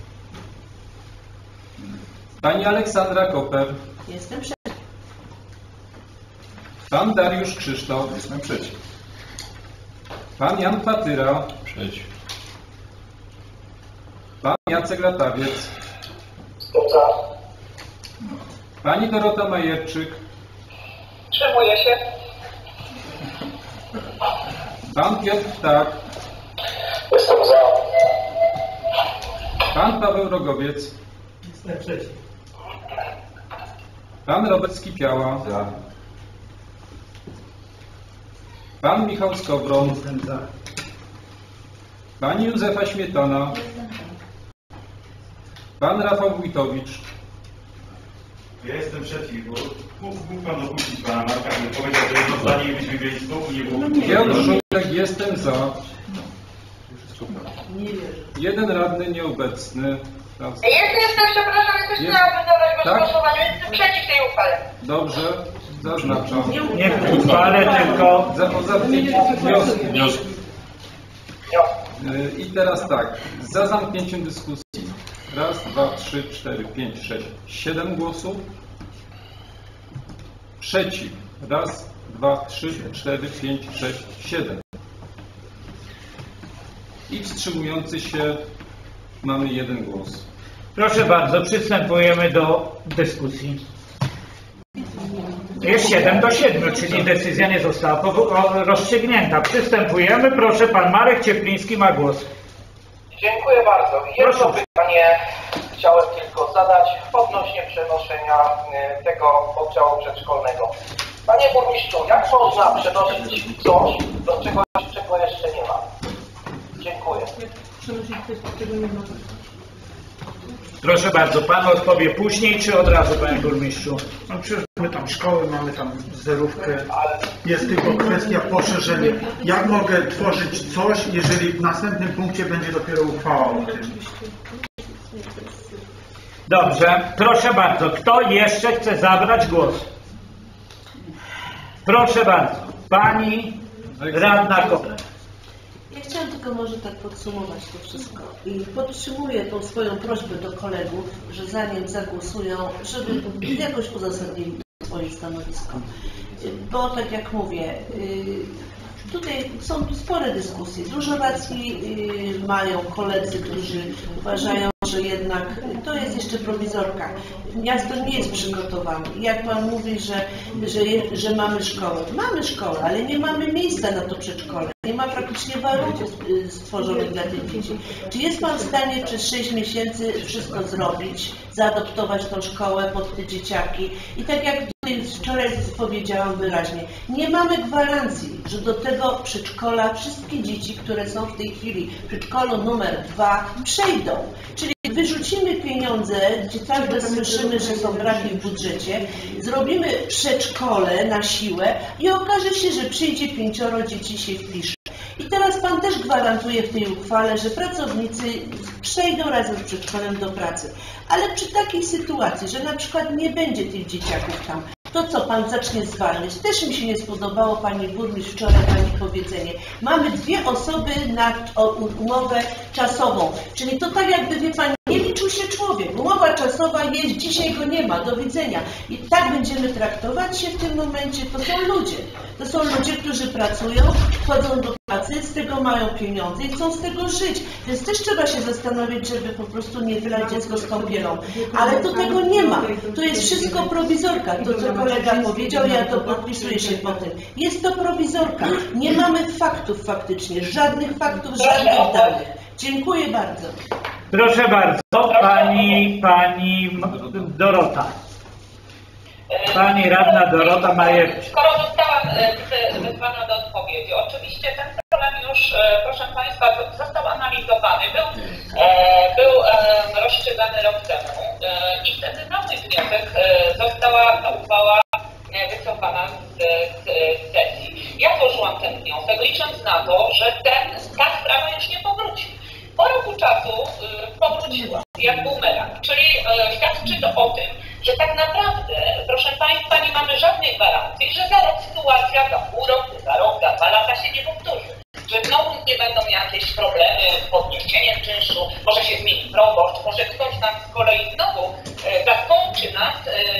Pani Aleksandra Koper. Jestem przeciw. Pan Dariusz Krzysztof. Jestem przeciw. Pan Jan Patyra. Przeciw. Pan Jacek Latawiec. Za. Pani Dorota Majerczyk. Wstrzymuję się. Pan Piotr Ptak. Jestem za. Pan Paweł Rogowiec. Jestem przeciw. Pan Robert Skipiała. Za. Pan Michał Skowron. Jestem za. Pani Józefa Śmietana. Pan Rafał Wójtowicz. Ja jestem przeciw, bo mógł pan dopuścić pana Marka, by powiedział, że jest to zdanie i byśmy mieli stół i nie było. Piotr Żółtek, jestem za. Nie wierzę. Jeden radny nieobecny. Jestem, przepraszam, ja też Jest. chciałabym zabrać głos w Tak? głosowaniu. Jestem przeciw tej uchwale. Dobrze, zaznaczam. Nie w uchwale, tylko O zamknięciu wniosku. I teraz tak, za zamknięciem dyskusji. Raz, dwa, trzy, cztery, pięć, sześć, 7 głosów. Przeciw. Raz, dwa, trzy, cztery, pięć, sześć, 7. I wstrzymujący się mamy 1 głos. proszę bardzo, przystępujemy do dyskusji. Jest 7-7, czyli decyzja nie została rozstrzygnięta. Przystępujemy, proszę, pan Marek Ciepliński ma głos. Dziękuję bardzo. Jedno pytanie chciałem tylko zadać odnośnie przenoszenia tego oddziału przedszkolnego. Panie burmistrzu, jak można przenosić coś, do czego jeszcze nie ma? Dziękuję. Przenosić coś, czego nie ma. Proszę bardzo, pan odpowie później, czy od razu, panie burmistrzu? No przecież my tam szkoły, mamy tam zerówkę. Jest tylko kwestia poszerzenia. Jak mogę tworzyć coś, jeżeli w następnym punkcie będzie dopiero uchwała o tym? Dobrze, proszę bardzo, kto jeszcze chce zabrać głos? Proszę bardzo, pani radna Koper. Ja chciałam tylko może tak podsumować to wszystko i podtrzymuję tą swoją prośbę do kolegów, że zanim zagłosują, żeby jakoś uzasadnili swoje stanowisko. Bo tak jak mówię, tutaj są spore dyskusje. Dużo racji mają koledzy, którzy uważają, może jednak, to jest jeszcze prowizorka. Miasto nie jest przygotowane. Jak Pan mówi, że mamy szkołę. Mamy szkołę, ale nie mamy miejsca na to przedszkole. Nie ma praktycznie warunków stworzonych dla tych dzieci. Czy jest Pan w stanie przez 6 miesięcy wszystko zrobić, zaadoptować tą szkołę pod te dzieciaki? I tak jak wczoraj powiedziałam wyraźnie, nie mamy gwarancji, że do tego przedszkola wszystkie dzieci, które są w tej chwili w przedszkolu numer 2 przejdą. Czyli wyrzucimy pieniądze, gdzie każdy słyszymy, że są braki w budżecie, zrobimy przedszkole na siłę i okaże się, że przyjdzie 5 dzieci się wpisze. I teraz Pan też gwarantuje w tej uchwale, że pracownicy przejdą razem z przedszkolem do pracy. Ale przy takiej sytuacji, że na przykład nie będzie tych dzieciaków tam, to co Pan zacznie zwalniać? Też mi się nie spodobało, Pani Burmistrz, wczoraj Pani powiedzenie. Mamy 2 osoby na umowę czasową, czyli to tak jakby, wie Pani, nie liczył się człowiek. Umowa czasowa jest, dzisiaj go nie ma, do widzenia. I tak będziemy traktować się w tym momencie. To są ludzie. To są ludzie, którzy pracują, wchodzą do pracy, z tego mają pieniądze i chcą z tego żyć. Więc też trzeba się zastanowić, żeby po prostu nie wylać dziecko z kąpielą. Ale to tego nie ma. To jest wszystko prowizorka. To, co kolega powiedział, ja to podpisuję się po tym. Jest to prowizorka. Nie mamy faktów faktycznie. Żadnych faktów, żadnych danych. Dziękuję bardzo. Proszę bardzo, pani Dorota. Pani radna Dorota Majewicz. Skoro zostałam wezwana do odpowiedzi, oczywiście ten problem już, proszę Państwa, został analizowany, był rozstrzygany rok temu i wtedy na mój wniosek została ta uchwała wycofana z sesji. Ja złożyłam ten wniosek, licząc na to, że ta sprawa już nie powróci. Po roku czasu powróciła, jak bumerang, czyli świadczy to o tym, że tak naprawdę, proszę Państwa, nie mamy żadnej gwarancji, że za rok sytuacja, za pół roku, za rok, za 2 lata się nie powtórzy. Że znowu nie będą jakieś problemy z podniesieniem czynszu, może się zmieni proboszcz, może ktoś nam z kolei znowu zaskoczy nas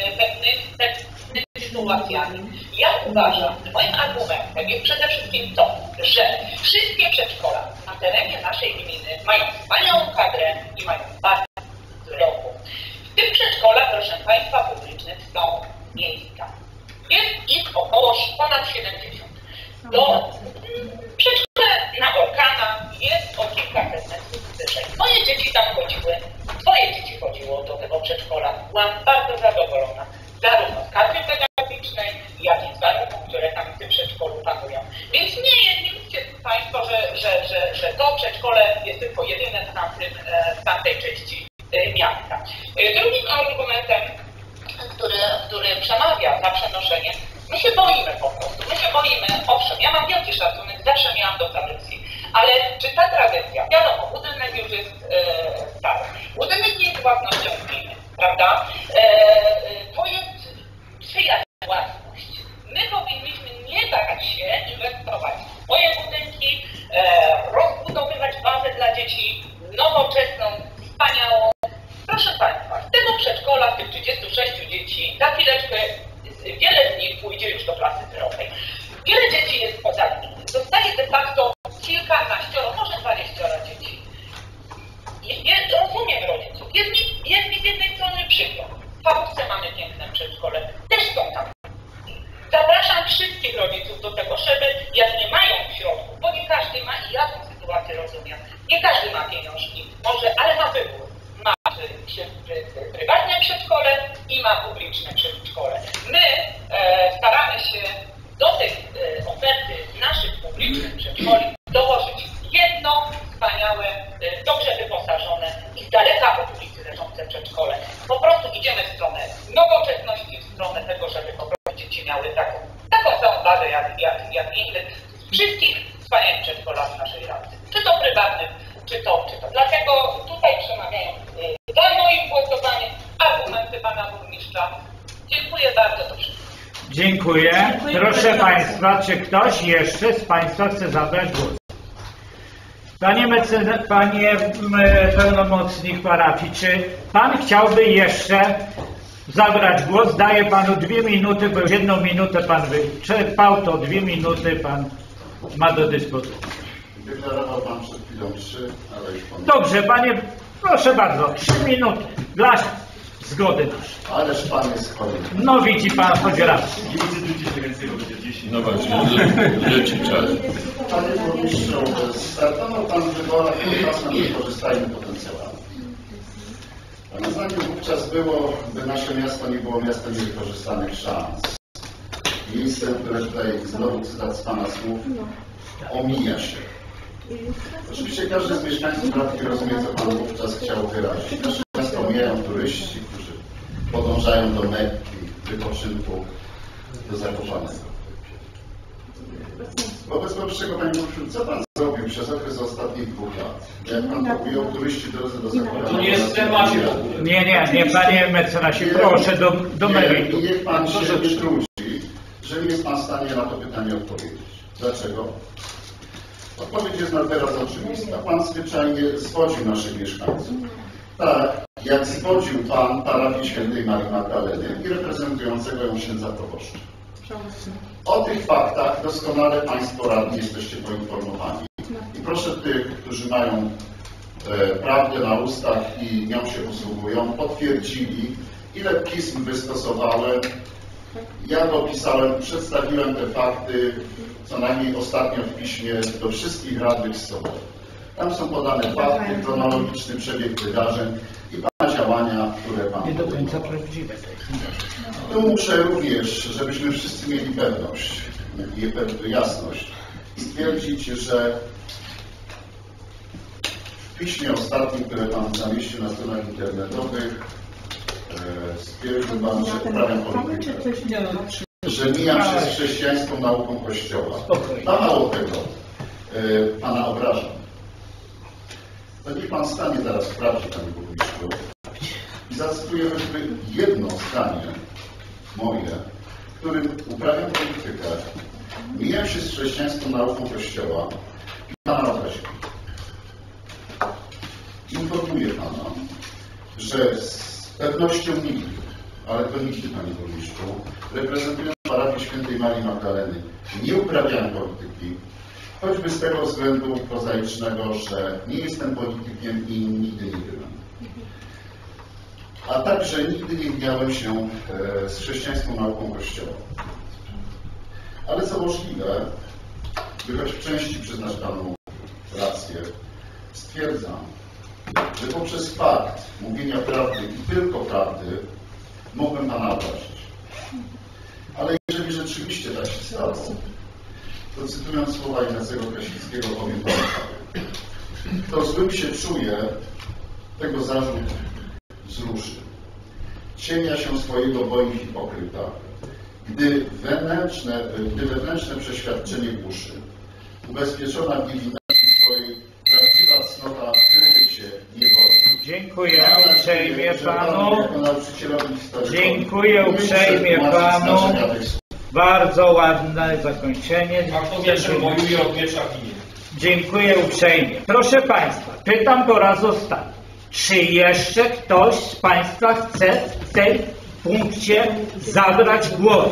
pewnymi sytuacjami. Ja uważam, że moim argumentem jest przede wszystkim to, że wszystkie przedszkola na terenie naszej gminy mają wspaniałą kadrę i mają bardzo zdrową. W tym przedszkolach, proszę Państwa, publicznych są miejsca. Jest ich około ponad 70. Do przedszkola na Orkana jest o kilkaset metrów wyżej. Moje dzieci tam chodziły, twoje dzieci chodziło do tego przedszkola. Byłam bardzo zadowolona. Zarówno z kadry pedagogicznej, jak i z warunków, które tam w tym przedszkolu panują. Więc nie mówcie Państwo, że to przedszkole jest tylko jedyne w tamtej części miasta. Drugim argumentem, który przemawia za przenoszenie, my się boimy po prostu. My się boimy, owszem, ja mam wielki szacunek, zawsze miałam do tradycji, ale czy ta tradycja, wiadomo, budynek już jest stary, budynek nie jest własnością gminy, prawda? To jest czyjaś własność. My powinniśmy nie bać się inwestować w swoje budynki, rozbudowywać bazę dla dzieci nowoczesną, wspaniałą. Proszę Państwa, z tego przedszkola, tych 36 dzieci, za chwileczkę wiele z nich pójdzie już do klasy zerowej. Wiele dzieci jest poza gminy. Zostaje de facto kilkanaścioro, może 20 dzieci. Rozumiem rodziców. Jest mi z jednej strony przykro. W Pałce mamy piękne przedszkole. Też są tam. Zapraszam wszystkich rodziców do tego, żeby jak nie mają środków, bo nie każdy ma i ja tę sytuację rozumiem. Nie każdy ma pieniążki, może, ale ma wybór. Ma prywatne przedszkole i ma publiczne przedszkole. My staramy się do tej oferty naszych publicznych przedszkoli dołożyć jedno wspaniałe, dobrze wyposażone i z daleka od ulicy leżące przedszkole. Po prostu idziemy w stronę nowoczesności, w stronę tego, żeby po prostu dzieci miały taką samą bazę jak innych wszystkich wspaniałych przedszkolach w naszej radce. Czy to prywatnych, czy to. Dlatego tutaj przemawiają za moim głosowaniem argumenty pana burmistrza. Dziękuję bardzo, to wszystko. Dziękuję. Proszę Państwa, czy ktoś jeszcze z Państwa chce zabrać głos? Panie pełnomocnik parafii, czy Pan chciałby jeszcze zabrać głos? Daję Panu 2 minuty, bo już 1 minutę Pan wyczerpał, to 2 minuty Pan ma do dyspozycji. Deklarował Pan przed chwilą 3, ale już Pan... Dobrze, Panie Proszę bardzo, 3 minuty dla zgody naszej. Ależ pan jest chory. No widzi pan, choć raz. Nie decydujcie się więcej, bo będzie 10. No właśnie, leci czas. Panie burmistrzu, startował pan w wyborach pod wykorzystajmy potencjałami. Pana zdaniem wówczas było, by nasze miasto nie było miastem niewykorzystanych szans. Miejscem, które tutaj, znowu cytat z pana słów, omija się. Oczywiście każdy z mieszkańców Bratki rozumie, co pan wówczas chciał wyrazić. Nasze miasto omijają turyści, którzy podążają do Mekki, wypoczynku, do Zakopanego. Wobec powyższego, panie burmistrzu, co pan zrobił przez okres ostatnich 2 lat? Jak pan próbuje turyści drodze do Zakopanego? To nie jest temat. Nie, panie mecenasie, proszę do meritum. Niech pan się nie trudzi, że nie jest pan w stanie na to pytanie odpowiedzieć. Dlaczego? Odpowiedź jest na teraz oczywista. Pan zwyczajnie zwodził naszych mieszkańców. Tak, jak zwodził pan parafię Świętej Marii Magdaleny i reprezentującego ją księdza proboszcza. O tych faktach doskonale państwo radni jesteście poinformowani. I proszę tych, którzy mają prawdę na ustach i nią się posługują, potwierdzili, ile pism wystosowałem. Ja dopisałem, przedstawiłem te fakty, co najmniej ostatnio w piśmie, do wszystkich radnych z Soboru. Tam są podane fakty, chronologiczny przebieg wydarzeń i pana działania, które pan... Nie do końca prawdziwe. Tu muszę również, żebyśmy wszyscy mieli pewność i jasność, stwierdzić, że w piśmie ostatnim, które pan zamieścił na stronach internetowych, stwierdził pan, że uprawiam politykę, że mijam się z chrześcijańską nauką Kościoła. A mało tego, pana obrażam. To niech pan stanie zaraz w prawdzie, panie burmistrzu, i zacytuję choćby jedno zdanie moje, w którym uprawiam politykę, mijam się z chrześcijańską nauką Kościoła i pana obraziłem. Informuję pana, że z pewnością nigdy, ale to nigdy, panie burmistrzu, reprezentując parafię Świętej Marii Magdaleny, nie uprawiałem polityki, choćby z tego względu prozaicznego, że nie jestem politykiem i nigdy nie byłem. A także nigdy nie gniałem się z chrześcijańską nauką Kościoła. Ale co możliwe, by choć w części przyznać panu rację, stwierdzam, że poprzez fakt mówienia prawdy i tylko prawdy mogłem pana obrazić. Ale jeżeli rzeczywiście tak się stało, to cytując słowa Ignacego Kraśnickiego powiem panu tak. Kto złym się czuje, tego zarzut wzruszy. Ciemnia się swojego boi hipokryta, gdy wewnętrzne przeświadczenie głuszy. Ubezpieczona w niewinności swojej, prawdziwa cnota krytyk się nie boi. Dziękuję uprzejmie panu. Dziękuję uprzejmie panu. Bardzo ładne zakończenie. A kto mieczem wojuje, od miecza ginie. Dziękuję uprzejmie. Proszę państwa, pytam po raz ostatni. Czy jeszcze ktoś z państwa chce w tej punkcie zabrać głos?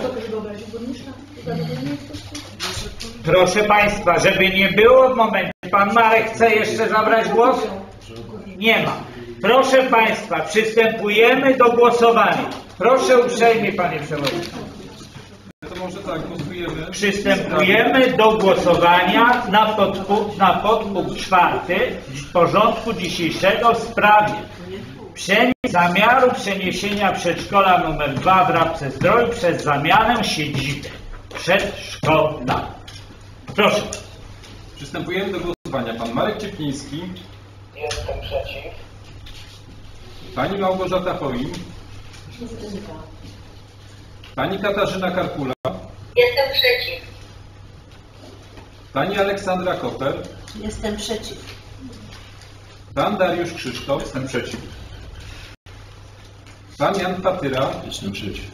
Proszę państwa, żeby nie było w momencie. Pan Marek chce jeszcze zabrać głos? Nie ma. Proszę państwa, przystępujemy do głosowania. Proszę uprzejmie, panie przewodniczący. To może tak, głosujemy. Przystępujemy do głosowania na podpunkt 4 porządku dzisiejszego w sprawie zamiaru przeniesienia przedszkola nr 2 w Rabce-Zdroju przez zamianę siedziby przedszkola. Proszę. Przystępujemy do głosowania. Pan Marek Ciepliński. Jestem przeciw. Pani Małgorzata Choin. Pani Katarzyna Karkula. Jestem przeciw. Pani Aleksandra Koper. Jestem przeciw. Pan Dariusz Krzysztof. Jestem przeciw. Pan Jan Patyra. Jestem przeciw.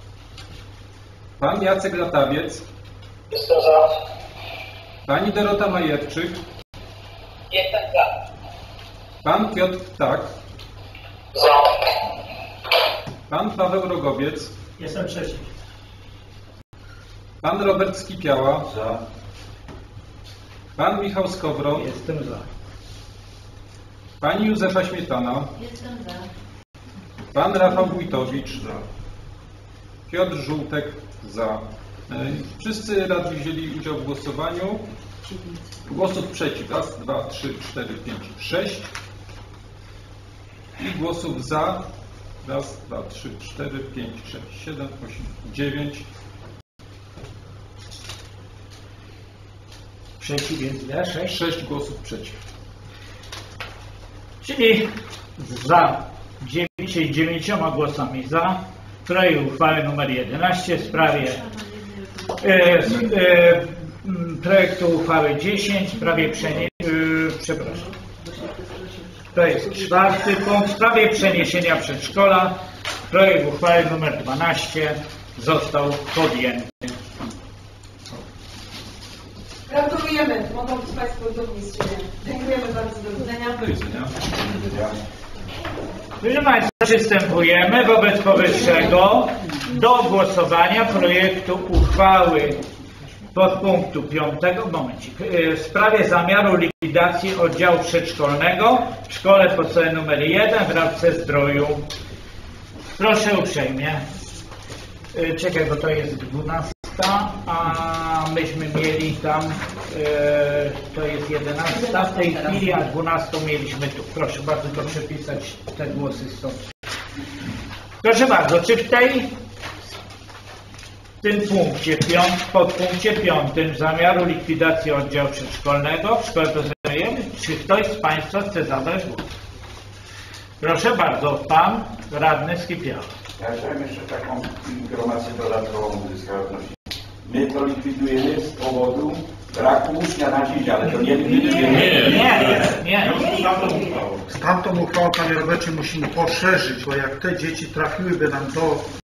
Pan Jacek Latawiec. Jestem za. Pani Dorota Majerczyk. Jestem za. Pan Piotr Ptak. Za. Pan Paweł Rogowiec. Jestem przeciw. Pan Robert Skipiała. Za. Pan Michał Skowron. Jestem za. Pani Józefa Śmietana. Jestem za. Pan Rafał Wójtowicz. Za. Piotr Żółtek. Za. Wszyscy radni wzięli udział w głosowaniu. Głosów przeciw. Raz, 2, 3, 4, 5, 6. I głosów za. Raz, 2, 3, 4, 5, 6, 7, 8, 9. Przeciw jest ile? 6? 6 głosów przeciw. Czyli za 9 głosami za projekt uchwały nr 11 w sprawie projektu uchwały 10 w sprawie przepraszam. To jest 4. punkt. W sprawie przeniesienia przedszkola projekt uchwały nr 12 został podjęty. Gratulujemy. Mogą być Państwo dumni z siebie. Dziękujemy bardzo. Do widzenia. Proszę Państwa, przystępujemy wobec powyższego do głosowania projektu uchwały podpunktu 5, w sprawie zamiaru likwidacji oddziału przedszkolnego w szkole podstawowej nr 1 w Rabce-Zdroju. Proszę uprzejmie. Czekaj, bo to jest 12, a myśmy mieli tam, to jest 11 w tej chwili, a 12 mieliśmy tu. Proszę bardzo to przepisać, te głosy stąd. Proszę bardzo, czy w tym punkcie, podpunkcie 5 zamiaru likwidacji oddziału przedszkolnego w szkole podstawowej, czy ktoś z Państwa chce zabrać głos? Proszę bardzo, Pan Radny Skipiała. Ja chciałem jeszcze taką informację dodatkową uzyskać. My to likwidujemy z powodu braku ucznia na dziś, ale to nie likwidujemy. Nie. Z tamtą uchwałą, Panie Robercie, musimy poszerzyć, bo jak te dzieci trafiłyby nam do